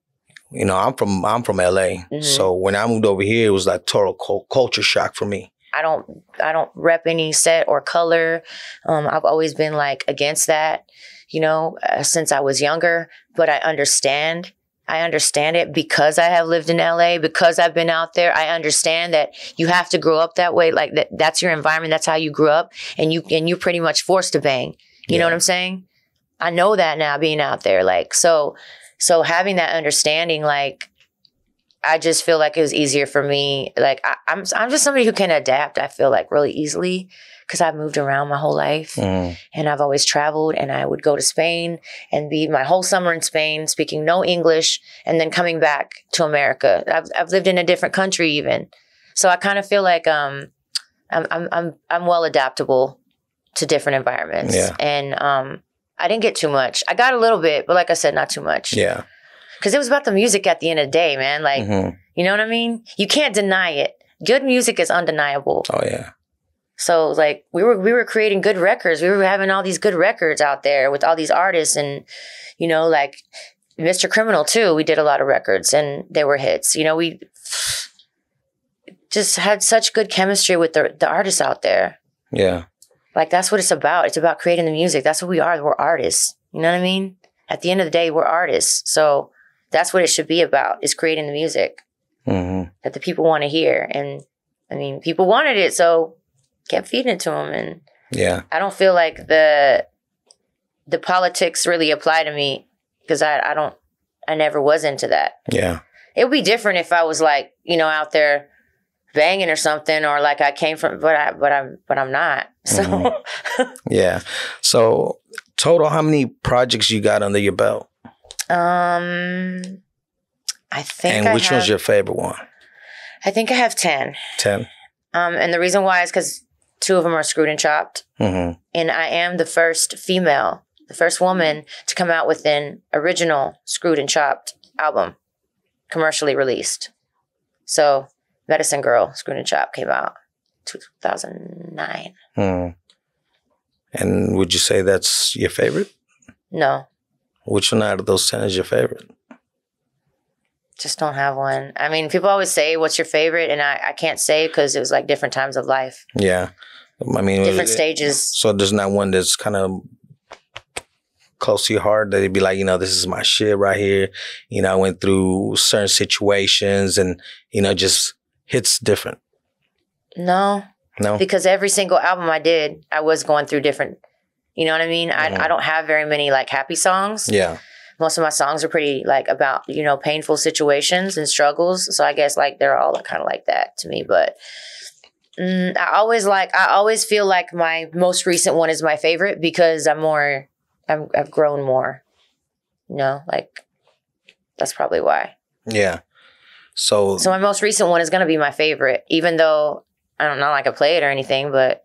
you know, I'm from I'm from L A, mm-hmm. so when I moved over here, it was like total culture shock for me. I don't I don't rep any set or color. Um, I've always been like against that, you know, uh, since I was younger. But I understand. I understand it because I have lived in L A, because I've been out there. I understand that you have to grow up that way. Like that, that's your environment. That's how you grew up, and you and you're pretty much forced to bang. You yeah. know what I'm saying? I know that now, being out there. Like so, so having that understanding, like. I just feel like it was easier for me. Like I, I'm, I'm just somebody who can adapt. I feel like really easily because I've moved around my whole life mm. and I've always traveled. And I would go to Spain and be my whole summer in Spain, speaking no English, and then coming back to America. I've, I've lived in a different country even, so I kind of feel like um, I'm, I'm, I'm, I'm well adaptable to different environments. Yeah. And um, I didn't get too much. I got a little bit, but like I said, not too much. Yeah. Because it was about the music at the end of the day, man. Like, mm-hmm. you know what I mean? You can't deny it. Good music is undeniable. Oh, yeah. So, like, we were we were creating good records. We were having all these good records out there with all these artists. And, you know, like, Mister Criminal, too. We did a lot of records, and they were hits. You know, we just had such good chemistry with the, the artists out there. Yeah. Like, that's what it's about. It's about creating the music. That's what we are. We're artists. You know what I mean? At the end of the day, we're artists. So... that's what it should be about, is creating the music mm-hmm. that the people want to hear. And, I mean, people wanted it, so kept feeding it to them. And yeah, I don't feel like the the politics really apply to me because I, I don't, I never was into that. Yeah. It would be different if I was like, you know, out there banging or something, or like I came from, but I, but I'm, but I'm not. So. Mm-hmm. Yeah. So total, how many projects you got under your belt? Um, I think. And I which have, one's your favorite one? I think I have ten. Ten. Um, and the reason why is because two of them are screwed and chopped, mm-hmm. and I am the first female, the first woman to come out with an original screwed and chopped album, commercially released. So, Medicine Girl, Screwed and Chopped came out two thousand nine. Hmm. And would you say that's your favorite? No. Which one out of those ten is your favorite? Just don't have one. I mean, people always say, what's your favorite? And I, I can't say because it was like different times of life. Yeah. I mean, different it, stages. So there's not one that's kind of close to your heart that it'd be like, you know, this is my shit right here. You know, I went through certain situations and, you know, just hits different. No. No? Because every single album I did, I was going through different. You know what I mean? Mm-hmm. I I don't have very many like happy songs. Yeah. Most of my songs are pretty like about, you know, painful situations and struggles. So I guess like they're all kind of like that to me. But mm, I always like, I always feel like my most recent one is my favorite because I'm more, I'm, I've grown more. You know, like that's probably why. Yeah. So. So my most recent one is going to be my favorite, even though I don't know like I play it or anything, but.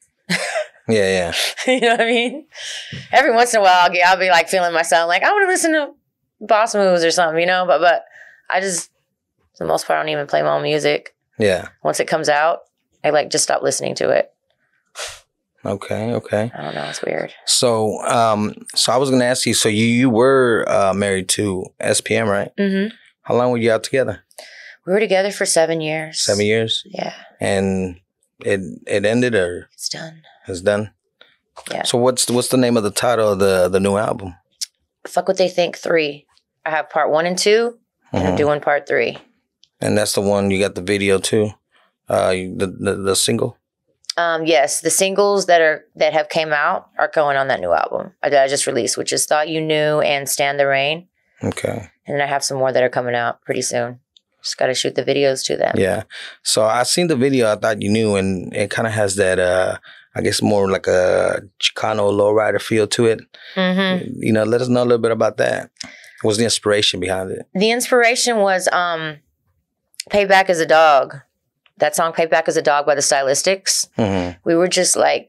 Yeah, yeah. You know what I mean? Every once in a while, I'll, get, I'll be like feeling myself like, I want to listen to Boss Moves or something, you know? But but I just, for the most part, I don't even play my own music. Yeah. Once it comes out, I like just stop listening to it. Okay, okay. I don't know. It's weird. So, um, so I was going to ask you, so you, you were uh, married to S P M, right? Mm-hmm. How long were you out together? We were together for seven years. Seven years? Yeah. And it it ended or? It's done. It's done? Yeah. So what's what's the name of the title of the, the new album? Fuck What They Think three. I have part one and two, and mm-hmm. I'm doing part three. And that's the one, you got the video too? Uh, the, the the single? Um, yes, the singles that are that have came out are going on that new album that I just released, which is Thought You Knew and Stand the Rain. Okay. And then I have some more that are coming out pretty soon. Just got to shoot the videos to them. Yeah. So I seen the video, I Thought You Knew, and it kind of has that, uh, I guess, more like a Chicano lowrider feel to it. Mm-hmm. You know, let us know a little bit about that. What was the inspiration behind it? The inspiration was um, Payback as a Dog. That song, Payback as a Dog by the Stylistics. Mm-hmm. We were just like,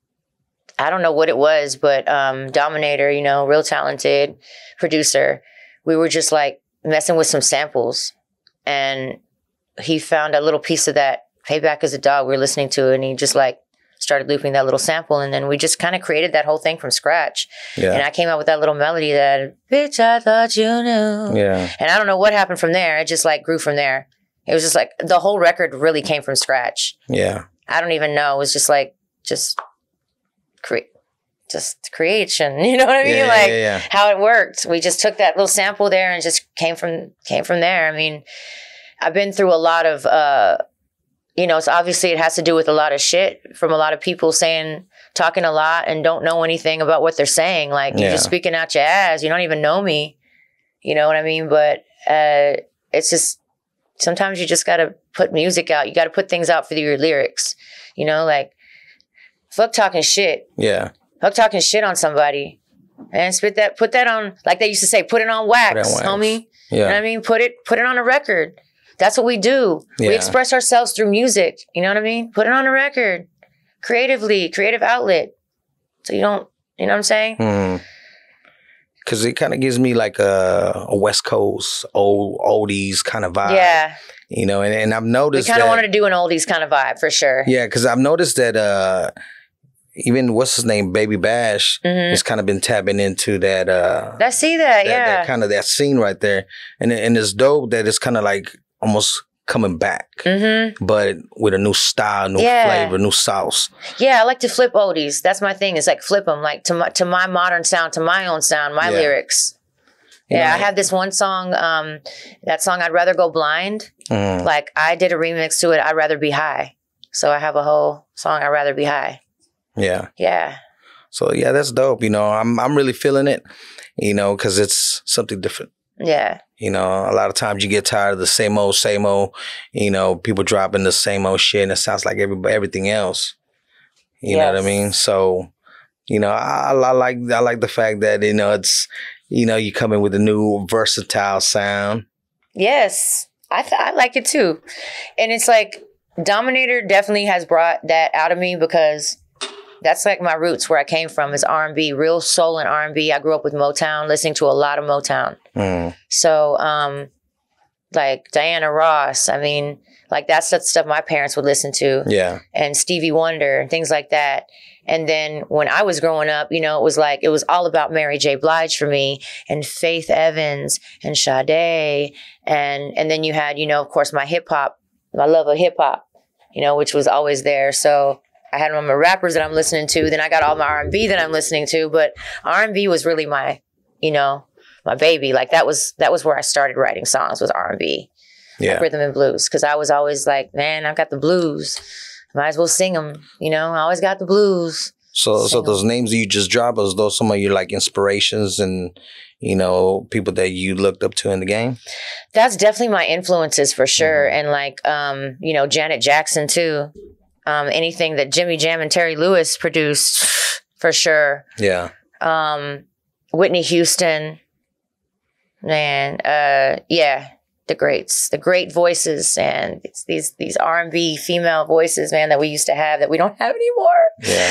I don't know what it was, but um, Dominator, you know, real talented producer. We were just like messing with some samples. And he found a little piece of that Payback as a Dog we were listening to, and he just like started looping that little sample, and then we just kind of created that whole thing from scratch. Yeah. And I came out with that little melody that, bitch, I thought you knew. Yeah. And I don't know what happened from there. It just like grew from there. It was just like the whole record really came from scratch. Yeah. I don't even know. It was just like, just create, just creation. You know what I mean? Yeah, like yeah, yeah. how it worked. We just took that little sample there and just came from came from there. I mean, I've been through a lot of, uh, you know, it's obviously it has to do with a lot of shit from a lot of people saying, talking a lot and don't know anything about what they're saying. Like you're Yeah. just speaking out your ass. You don't even know me. You know what I mean? But uh, it's just, sometimes you just got to put music out. You got to put things out for your lyrics. You know, like, fuck talking shit. Yeah. Fuck talking shit on somebody. And spit that, put that on, like they used to say, put it on wax, Put it on wax. homie. Yeah. You know what I mean? Put it, put it on a record. That's what we do. Yeah. We express ourselves through music. You know what I mean? Put it on a record. Creatively, creative outlet. So you don't, you know what I'm saying? Mm. Cause it kind of gives me like a, a West Coast old oldies kind of vibe. Yeah. You know, and, and I've We noticed kind of that- wanted to do an oldies kind of vibe for sure. Yeah, because I've noticed that uh, even what's his name, Baby Bash, Mhm. has kind of been tapping into that. Uh, I see that, that, yeah. that kind of that scene right there, and and it's dope that it's kind of like almost coming back, Mm-hmm. but with a new style, new Yeah. flavor, new sauce. Yeah, I like to flip oldies. That's my thing. It's like flip them, like to my to my modern sound, to my own sound, my Yeah. lyrics. You Yeah, know, I have this one song, um, that song, I'd Rather Go Blind. Mm, Like, I did a remix to it, I'd Rather Be High. So I have a whole song, I'd Rather Be High. yeah. Yeah. So yeah, that's dope. You know, I'm I'm really feeling it. You know, because it's something different. Yeah. You know, a lot of times you get tired of the same old, same old, you know, people dropping the same old shit and it sounds like everybody, everything else. You know what I Yes. mean? So, you know, I, I like I like the fact that, you know, it's, you know, you come in with a new versatile sound. Yes. I th- I like it too. And it's like, Dominator definitely has brought that out of me because that's like my roots, where I came from is R and B, real soul and R and B. I grew up with Motown, listening to a lot of Motown. Mm. So, um, like Diana Ross, I mean, like that's the stuff my parents would listen to. Yeah. And Stevie Wonder and things like that. And then when I was growing up, you know, it was like, it was all about Mary J. Blige for me and Faith Evans and Sade. And, and then you had, you know, of course, my hip hop, my love of hip hop, you know, which was always there. So I had all my rappers that I'm listening to. Then I got all my R and B that I'm listening to. But R and B was really my, you know, my baby. Like that was, that was where I started writing songs, was R and B. Yeah. Like rhythm and blues. Because I was always like, man, I've got the blues. Might as well sing them. You know, I always got the blues. So, so Sing 'em. those names that you just dropped, are those some of your like inspirations and, you know, people that you looked up to in the game? That's definitely my influences for sure. Mm-hmm. And like, um, you know, Janet Jackson too. Um, anything that Jimmy Jam and Terry Lewis produced, for sure. Yeah. Um, Whitney Houston, man, uh, yeah, the greats, the great voices, and it's these these R and B female voices, man, that we used to have that we don't have anymore.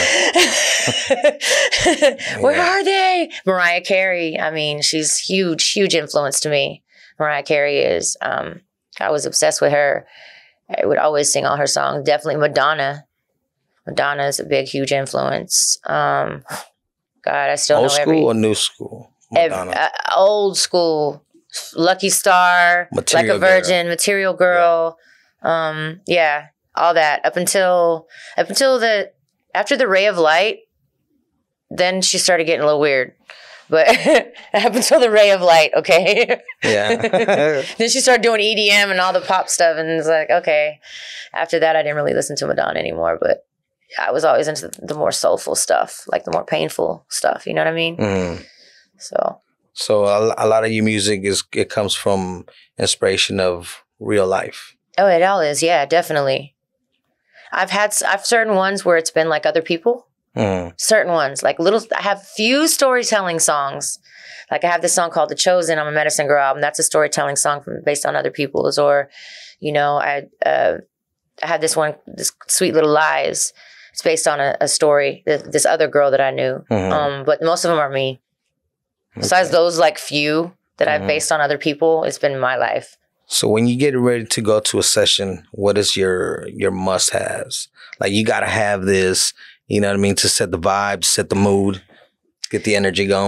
Yeah. Where Yeah. are they? Mariah Carey. I mean, she's huge, huge influence to me. Mariah Carey is. Um, I was obsessed with her. I would always sing all her songs. Definitely Madonna. Madonna is a big, huge influence. Um, God, I still Old know school every, or new school? ev- Madonna. uh, old school. Lucky Star, Material Like a Virgin, Material Girl. Um, yeah, all that up until up until the after the Ray of Light. Then she started getting a little weird. But up until the Ray of Light, okay. Yeah. Then she started doing E D M and all the pop stuff, and it's like, okay. After that, I didn't really listen to Madonna anymore, but I was always into the more soulful stuff, like the more painful stuff. You know what I mean? Mm. So So a, a lot of your music is it comes from inspiration of real life. oh, it all is, yeah, definitely. I've had s- I've certain ones where it's been like other people. Mm. Certain ones, like little, I have few storytelling songs. Like I have this song called The Chosen, I'm a Medicine Girl album. That's a storytelling song from based on other people's. Or, you know, I uh, I had this one, this Sweet Little Lies. It's based on a, a story, th- this other girl that I knew. Mhm. Um, but most of them are me. Besides Okay. those like few that I've Mhm. based on other people, it's been my life. So when you get ready to go to a session, what is your your must haves? Like you gotta have this, you know what I mean, to set the vibe, set the mood, get the energy going.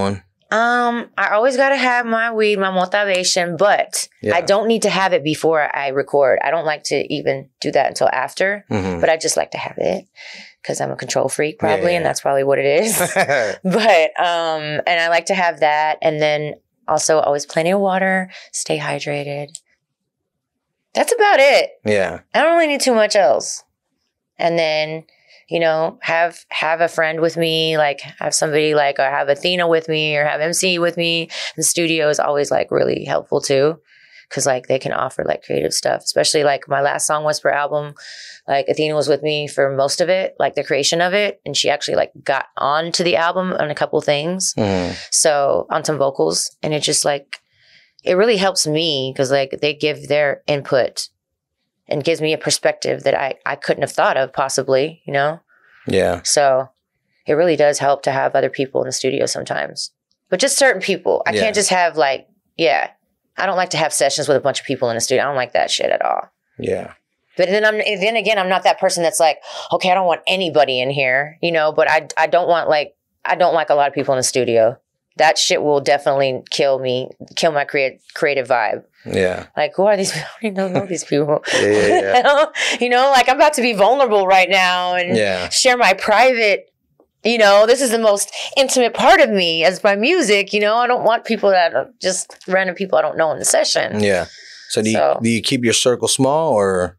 Um, I always gotta have my weed, my motivation, but yeah. I don't need to have it before I record. I don't like to even do that until after, mm-hmm. but I just like to have it because I'm a control freak probably, yeah, yeah. and that's probably what it is. But, um, and I like to have that. And then also always plenty of water, stay hydrated. That's about it. Yeah. I don't really need too much else. And then, you know, have have a friend with me, like have somebody like, or have Athena with me or have M C with me. The studio is always like really helpful too. Cause like they can offer like creative stuff, especially like my last song, Whisper album. Like Athena was with me for most of it, like the creation of it. And she actually like got onto the album on a couple things. Mm. So on some vocals, and it just like, it really helps me because like they give their input and gives me a perspective that I, I couldn't have thought of possibly, you know? Yeah. So it really does help to have other people in the studio sometimes. But just certain people. I yeah. can't just have like, yeah. I don't like to have sessions with a bunch of people in the studio. I don't like that shit at all. Yeah. But then I'm then again, I'm not that person that's like, okay, I don't want anybody in here, you know, but I I don't want like, I don't like a lot of people in the studio. That shit will definitely kill me, kill my create, creative vibe. Yeah. Like, who are these people? I don't know these people. yeah, yeah, yeah. You know, like I'm about to be vulnerable right now and yeah. share my private, you know, this is the most intimate part of me as my music. You know, I don't want people that are just random people I don't know in the session. Yeah. So do, so, you, do you keep your circle small or?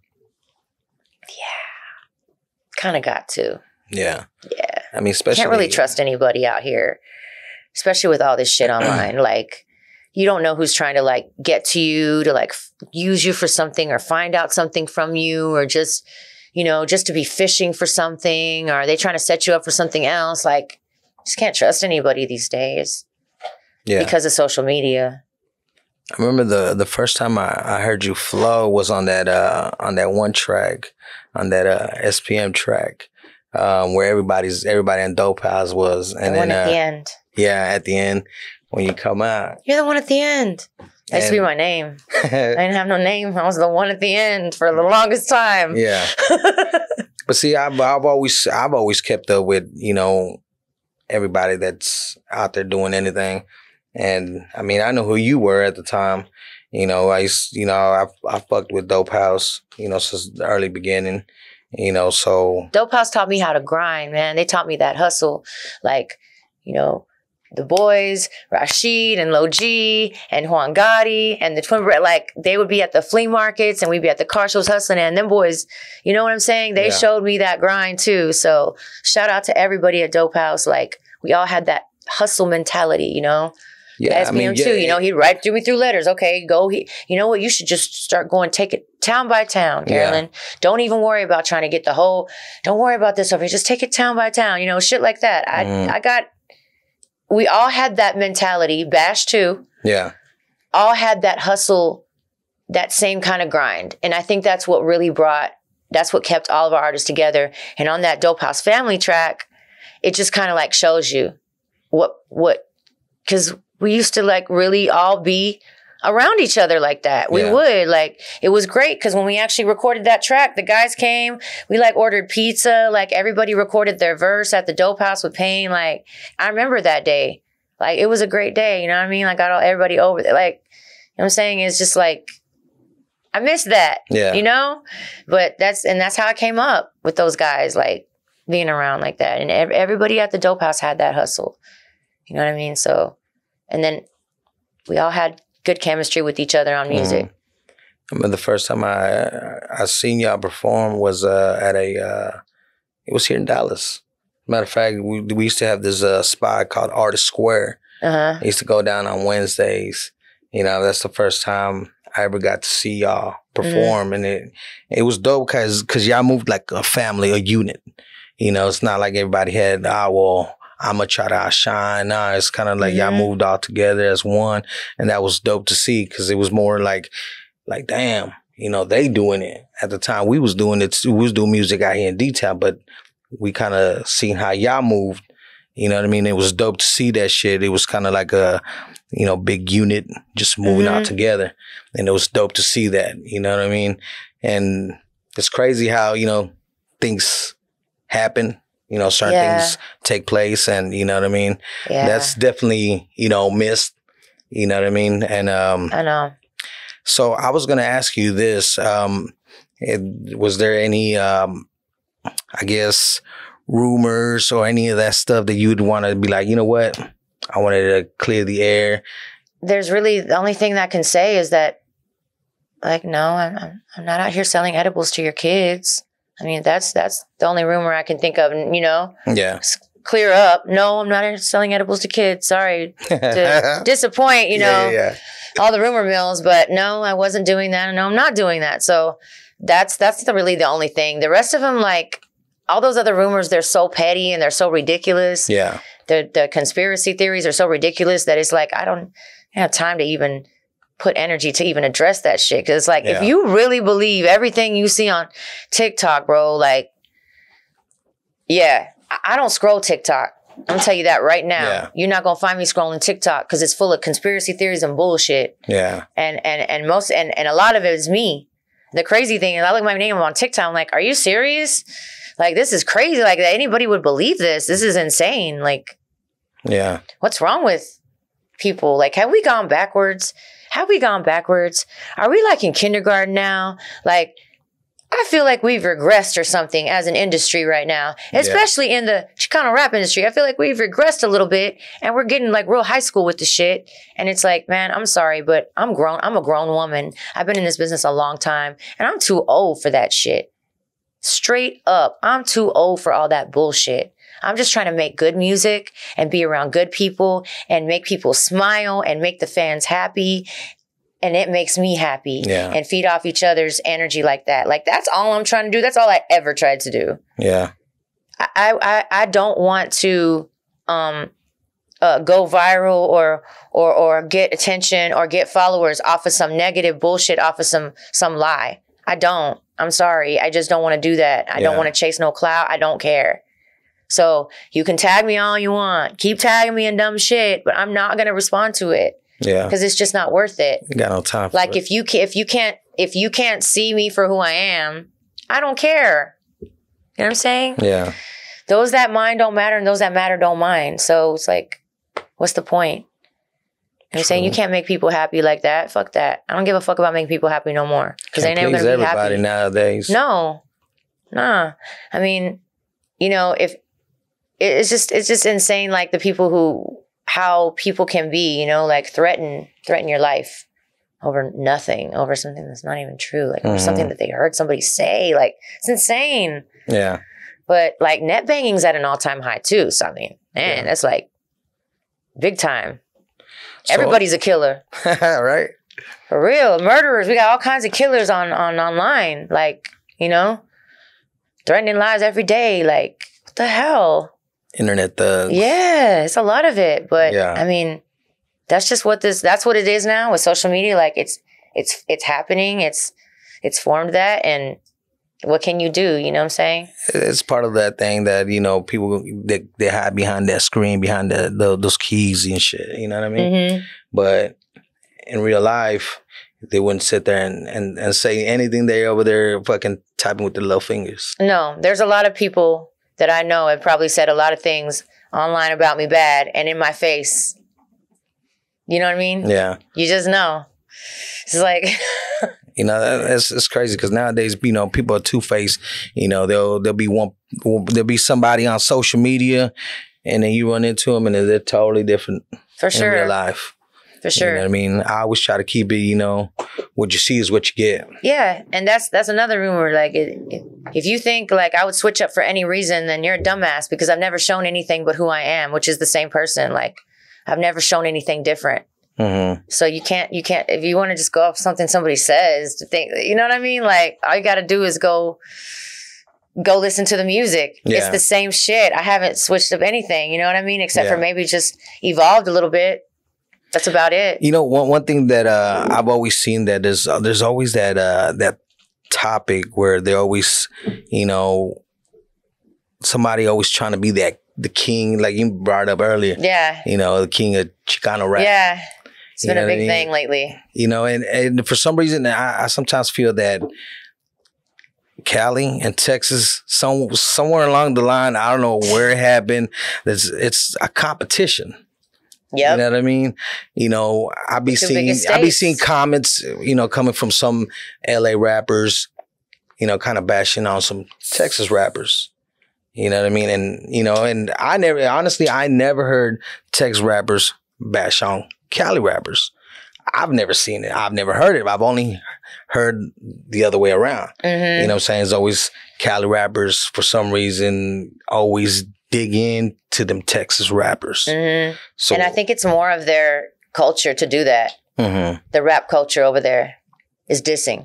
Yeah. Kind of got to. Yeah. Yeah. I mean, especially. Can't really trust anybody out here, especially with all this shit online. Like, you don't know who's trying to like get to you to like f- use you for something or find out something from you or just, you know, just to be fishing for something, or are they trying to set you up for something else? Like, just can't trust anybody these days. Yeah. Because of social media. I remember the the first time I, I heard you flow was on that uh, on that one track, on that uh, S P M track, um, where everybody's everybody in Dope House was, and the then one at uh, the end. Yeah, at the end when you come out, you're the one at the end. That used to be my name. I didn't have no name. I was the one at the end for the longest time. Yeah. But see, I've, I've always I've always kept up with, you know, everybody that's out there doing anything. And I mean, I know who you were at the time. You know, I used, you know, I I fucked with Dope House, you know, since the early beginning. You know, so Dope House taught me how to grind, man. They taught me that hustle, like, you know. The boys, Rashid and Lil G and Juan Gotti and the twin, like they would be at the flea markets and we'd be at the car shows hustling. And them boys, you know what I'm saying? They yeah. showed me that grind too. So shout out to everybody at Dope House. Like we all had that hustle mentality, you know? Yeah, S P M I mean, yeah, too, you know, he'd write through me through letters. Okay, go. He, you know what? You should just start going, take it town by town, Carolyn. Yeah. Don't even worry about trying to get the whole, don't worry about this over here. Just take it town by town, you know, shit like that. I, mm. I got, we all had that mentality. Bash too. Yeah. All had that hustle, that same kind of grind. And I think that's what really brought, that's what kept all of our artists together. And on that Dope House Family track, it just kind of like shows you what, what, because we used to like really all be around each other like that. We yeah. would like, it was great because when we actually recorded that track, the guys came, we like ordered pizza, like everybody recorded their verse at the Dope House with Payne. Like I remember that day. Like it was a great day, you know what I mean? I got all everybody over there. Like, you know what I'm saying? It's just like, I miss that, yeah. you know? But that's, and that's how I came up with those guys, like being around like that. And ev- everybody at the Dope House had that hustle. You know what I mean? So, and then we all had good chemistry with each other on music. Mm. I remember the first time I I seen y'all perform was uh, at a, uh, it was here in Dallas. Matter of fact, we we used to have this uh, spot called Artist Square. Uh-huh. I used to go down on Wednesdays. You know, that's the first time I ever got to see y'all perform. Mm. And it it was dope because cause y'all moved like a family, a unit. You know, it's not like everybody had, ah, well, I'm going to try to outshine. Nah, it's kind of like mm-hmm. y'all moved all together as one. And that was dope to see because it was more like, like, damn, you know, they doing it. At the time, we was doing it. We was doing music out here in detail, but we kind of seen how y'all moved. You know what I mean? It was dope to see that shit. It was kind of like a, you know, big unit just moving mm-hmm. out together. And it was dope to see that. You know what I mean? And it's crazy how, you know, things happen. you know, certain Yeah. things take place, and you know what I mean? Yeah. That's definitely, you know, missed, you know what I mean? And um, I know. so I was going to ask you this. Um, it, was there any, um, I guess, rumors or any of that stuff that you'd want to be like, you know what? I wanted to clear the air. There's really, the only thing that I can say is that, like, no, I'm, I'm I'm not out here selling edibles to your kids. I mean, that's that's the only rumor I can think of, and, you know, Yeah. s- clear up. No, I'm not selling edibles to kids. Sorry to disappoint, you know, Yeah, yeah, all the rumor mills, but no, I wasn't doing that, and no, I'm not doing that. So that's that's the, really the only thing. The rest of them, like, all those other rumors, they're so petty and they're so ridiculous. yeah. The the conspiracy theories are so ridiculous that it's like, I don't have time to even put energy to even address that shit. Cause it's like, Yeah. if you really believe everything you see on TikTok, bro, like, yeah, I, I don't scroll TikTok. I'm gonna tell you that right now. Yeah. You're not gonna find me scrolling TikTok because it's full of conspiracy theories and bullshit. Yeah. And and and most and, and a lot of it is me. The crazy thing is I look at my name on TikTok, I'm like, are you serious? Like, this is crazy. Like, that anybody would believe this. This is insane. Like, Yeah. what's wrong with people? Like, have we gone backwards? Have we gone backwards? Are we like in kindergarten now? Like, I feel like we've regressed or something as an industry right now, especially in the Chicano rap industry. I feel like we've regressed a little bit and we're getting like real high school with the shit. And it's like, man, I'm sorry, but I'm grown. I'm a grown woman. I've been in this business a long time and I'm too old for that shit. Straight up, I'm too old for all that bullshit. I'm just trying to make good music and be around good people and make people smile and make the fans happy. And it makes me happy. Yeah. And feed off each other's energy like that. Like, that's all I'm trying to do. That's all I ever tried to do. Yeah. I I, I don't want to um uh, go viral or or or get attention or get followers off of some negative bullshit, off of some some lie. I don't. I'm sorry. I just don't want to do that. I Yeah. don't want to chase no clout. I don't care. So you can tag me all you want. Keep tagging me in dumb shit, but I'm not going to respond to it Yeah. because it's just not worth it. You got no time for Like, it. if you can, if you can't if you can't see me for who I am, I don't care. You know what I'm saying? Yeah. Those that mind don't matter, and those that matter don't mind. So it's like, what's the point? You know what I'm saying? You can't make people happy like that. Fuck that. I don't give a fuck about making people happy no more. Because they Can't ain't never please gonna be everybody happy. nowadays. No. Nah. I mean, you know, if it's just it's just insane, like the people who how people can be, you know, like threaten threaten your life over nothing, over something that's not even true, like over Mhm. something that they heard somebody say. Like, it's insane. Yeah. But like net banging's at an all time high too. So I mean, man, Yeah. that's like big time. So- Everybody's a killer. Right? For real. Murderers. We got all kinds of killers on, on online. Like, you know, threatening lives every day. Like, what the hell? Internet thugs. Yeah, it's a lot of it. But Yeah. I mean, that's just what this that's what it is now with social media. Like, it's it's it's happening. It's it's formed that, and what can you do? You know what I'm saying? It's part of that thing that, you know, people, they, they hide behind that screen, behind the, the, those keys and shit. You know what I mean? Mm-hmm. But in real life, they wouldn't sit there and, and, and say anything. They over there fucking typing with their little fingers. No, there's a lot of people that I know have probably said a lot of things online about me bad and in my face. You know what I mean? Yeah. You just know. It's like... You know, that- it's it's crazy because nowadays, you know, people are two-faced. You know, there'll there'll be one, there'll be somebody on social media, and then you run into them, and they're totally different For in sure. real life. For sure. You know what I mean? I always try to keep it, you know, what you see is what you get. Yeah, and that's that's another rumor. Like, it, it, if you think like I would switch up for any reason, then you're a dumbass because I've never shown anything but who I am, which is the same person. Like, I've never shown anything different. Mm-hmm. So you can't, you can't, if you want to just go off something somebody says to think, you know what I mean? Like, all you got to do is go, go listen to the music. Yeah. It's the same shit. I haven't switched up anything, you know what I mean? Except Yeah. for maybe just evolved a little bit. That's about it. You know, one one thing that uh, I've always seen that there's uh, there's always that uh, that topic where they're always, you know, somebody always trying to be that the king, like you brought up earlier. Yeah. You know, the king of Chicano rap. Yeah. It's You been know a what I big mean? thing lately. You know, and, and for some reason, I, I sometimes feel that Cali and Texas, some somewhere along the line, I don't know where it happened. It's it's a competition. Yep. You know what I mean? You know, I be Two seeing biggest I be states. seeing comments, you know, coming from some L A rappers, you know, kind of bashing on some Texas rappers. You know what I mean? And you know, and I never honestly I never heard Texas rappers bash on Cali rappers. I've never seen it. I've never heard it. I've only heard the other way around. Mm-hmm. You know what I'm saying? It's always Cali rappers for some reason always dig in to them Texas rappers. Mm-hmm. So, and I think it's more of their culture to do that. mm-hmm. The rap culture over there is dissing.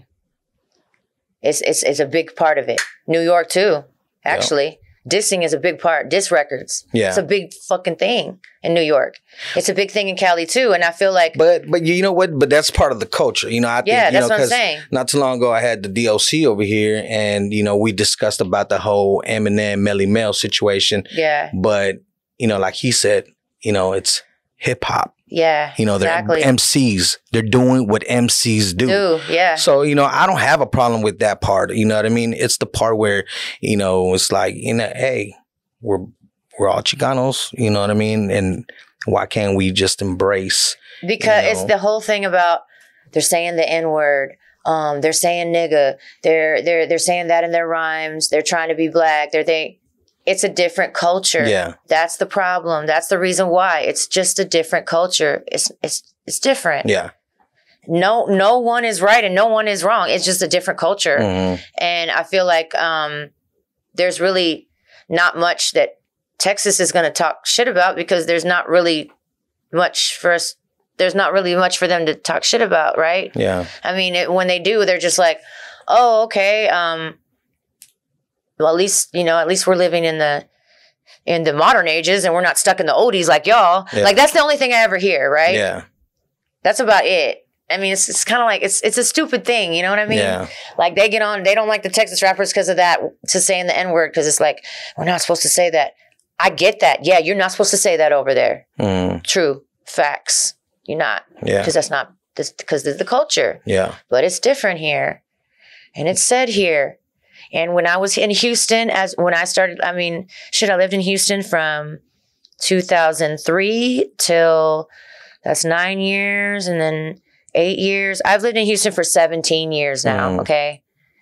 It's it's it's a big part of it. New York too, actually. Dissing is a big part. Diss records. Yeah. It's a big fucking thing in New York. It's a big thing in Cali too. And I feel like But but you know what? But that's part of the culture. You know, I think Yeah, you that's know, what I'm 'cause saying. not too long ago I had the D O C over here and you know, we discussed about the whole Eminem Melly Mel situation. Yeah. But, you know, like he said, you know, it's hip hop. Yeah. You know, they're exactly. M Cs. They're doing what M Cs do. Do, yeah. So, you know, I don't have a problem with that part. You know what I mean? It's the part where, you know, it's like, you know, hey, we're we're all Chicanos, you know what I mean? And why can't we just embrace? Because you it's know? the whole thing about they're saying the N-word, um, they're saying nigga, they're they're they're saying that in their rhymes, they're trying to be black, they're they it's a different culture. Yeah. That's the problem. That's the reason why. It's just a different culture. It's it's it's different. Yeah. No no one is right and no one is wrong. It's just a different culture. Mhm. And I feel like um, there's really not much that Texas is going to talk shit about because there's not really much for us. There's not really much for them to talk shit about, right? Yeah. I mean, it, when they do, they're just like, oh, okay. Um, well, at least, you know, at least we're living in the, in the modern ages and we're not stuck in the oldies like y'all. Yeah. Like, that's the only thing I ever hear, right? Yeah. That's about it. I mean, it's it's kind of like, it's it's a stupid thing, you know what I mean? Yeah. Like, they get on, they don't like the Texas rappers because of that, to saying the N-word, because it's like, we're not supposed to say that. I get that. Yeah, you're not supposed to say that over there. Mm. True. Facts. You're not. Yeah. Because that's not, because there's the culture. Yeah. But it's different here. And it's said here. And when I was in Houston, as when I started, I mean, shit, I lived in Houston from two thousand three till, that's nine years, and then eight years. I've lived in Houston for seventeen years now, Mm. okay?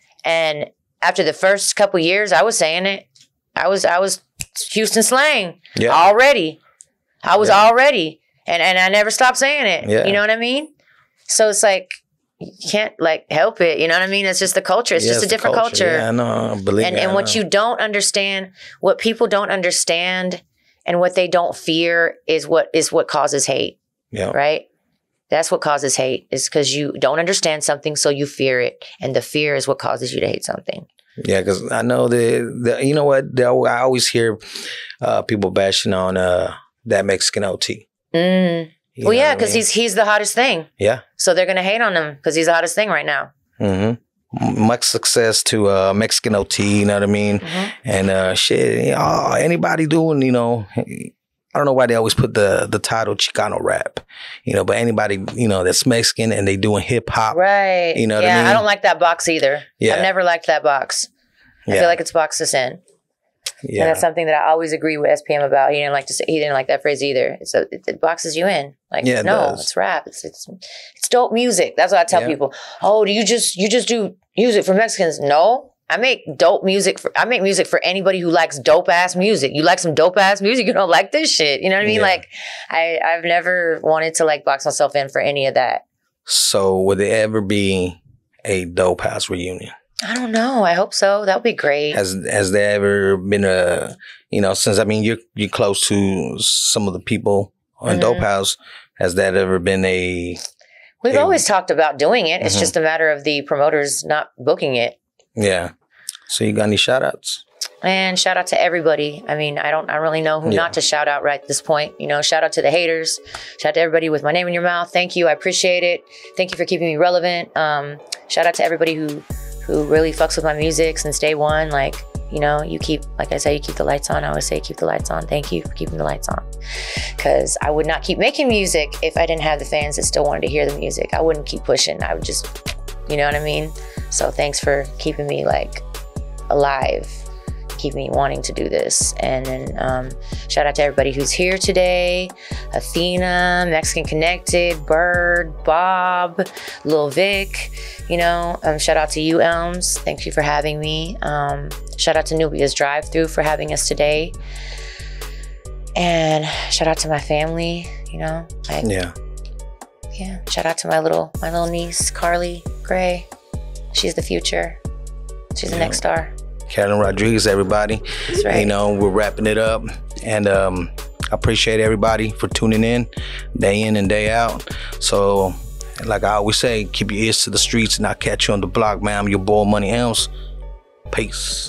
And after the first couple years, I was saying it. I was I was Houston slang Yeah. already. I was Yeah. already. And and I never stopped saying it. Yeah. You know what I mean? So it's like, you can't like help it. You know what I mean? It's just the culture. It's Yeah, just a the different culture. Yeah, I know. Believe And me, and I what know. you don't understand, what people don't understand and what they don't fear is what is what causes hate. Yeah. Right? That's what causes hate, is because you don't understand something, so you fear it. And the fear is what causes you to hate something. Yeah, because I know that, the, you know what, the, I always hear uh, people bashing on uh, that Mexican O T. Mm. You Well, know yeah, what I because mean? he's he's the hottest thing. Yeah. So they're going to hate on him because he's the hottest thing right now. Mm-hmm. Much success to uh, Mexican O T, you know what I mean? Mhm. And uh, shit, you know, anybody doing, you know, I don't know why they always put the the title Chicano rap, you know, but anybody, you know, that's Mexican and they doing hip hop. Right. You know what yeah, I mean? I don't like that box either. Yeah. I've never liked that box. I Yeah. feel like it's boxed us in. Yeah. And that's something that I always agree with S P M about. He didn't like to say, he didn't like that phrase either. It's a, it, it boxes you in. Like, Yeah, it no, does. it's rap. It's, it's it's dope music. That's what I tell Yeah. people. Oh, do you just you just do music for Mexicans? No. I make dope music for I make music for anybody who likes dope ass music. You like some dope ass music, you don't like this shit. You know what I mean? Yeah. Like, I, I've never wanted to like box myself in for any of that. So would there ever be a Dope House reunion? I don't know. I hope so. That would be great. Has has there ever been a, you know, since I mean you're you're close to some of the people on Mhm. Dope House, has that ever been a We've Hey. always talked about doing it. It's Mhm. just a matter of the promoters not booking it. yeah? So you got any shout outs? And shout out to everybody. I mean, I don't I really know who Yeah. not to shout out right at this point. You know, shout out to the haters. Shout out to everybody with my name in your mouth. Thank you. I appreciate it. Thank you for keeping me relevant. Um, shout out to everybody who who really fucks with my music since day one. Like, you know, you keep, like I say, you keep the lights on. I always say keep the lights on. Thank you for keeping the lights on. Because I would not keep making music if I didn't have the fans that still wanted to hear the music. I wouldn't keep pushing. I would just, you know what I mean? So thanks for keeping me like alive, keep me wanting to do this. And then um, shout out to everybody who's here today. Athena, Mexican Connected, Bird, Bob, Lil Vic, you know, um, shout out to you, Elms. Thank you for having me. Um, shout out to Nubia's Drive-Thru for having us today. And shout out to my family, you know. Like, yeah. Yeah, shout out to my little my little niece, Carly Gray. She's the future. She's the yeah. next star. Carolyn Rodriguez, everybody. That's right. You know, we're wrapping it up. And um, I appreciate everybody for tuning in day in and day out. So, like I always say, keep your ears to the streets and I'll catch you on the block, man. I'm your boy, Money Elms. Peace.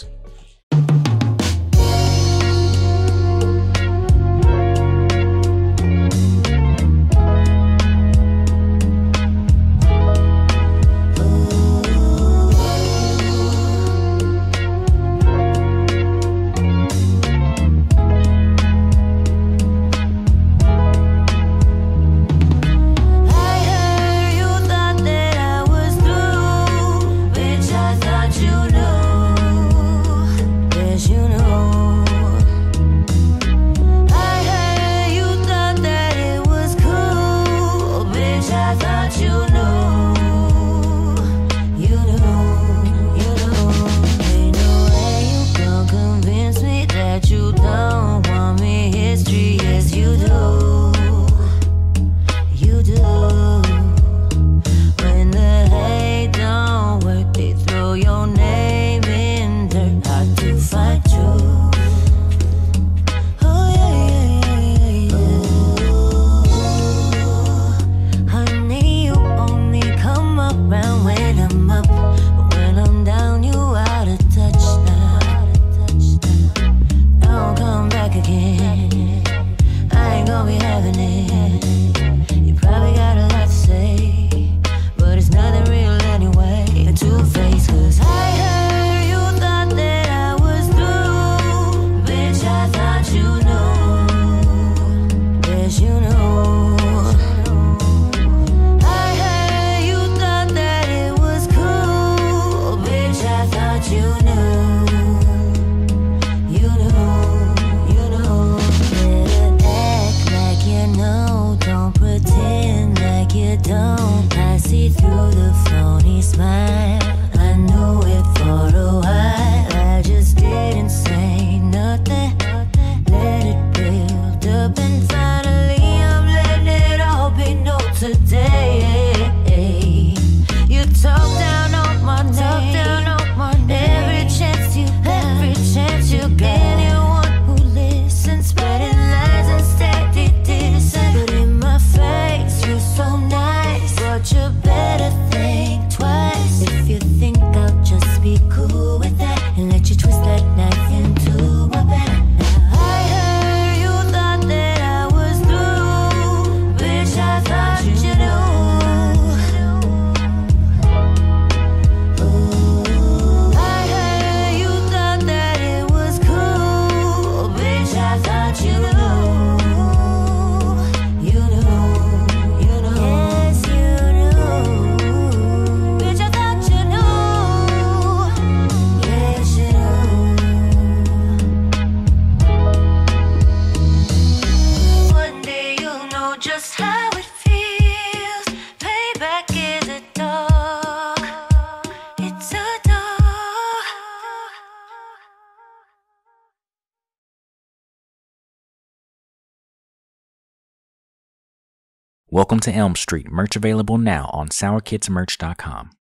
Welcome to Elm Street, merch available now on sour kids merch dot com.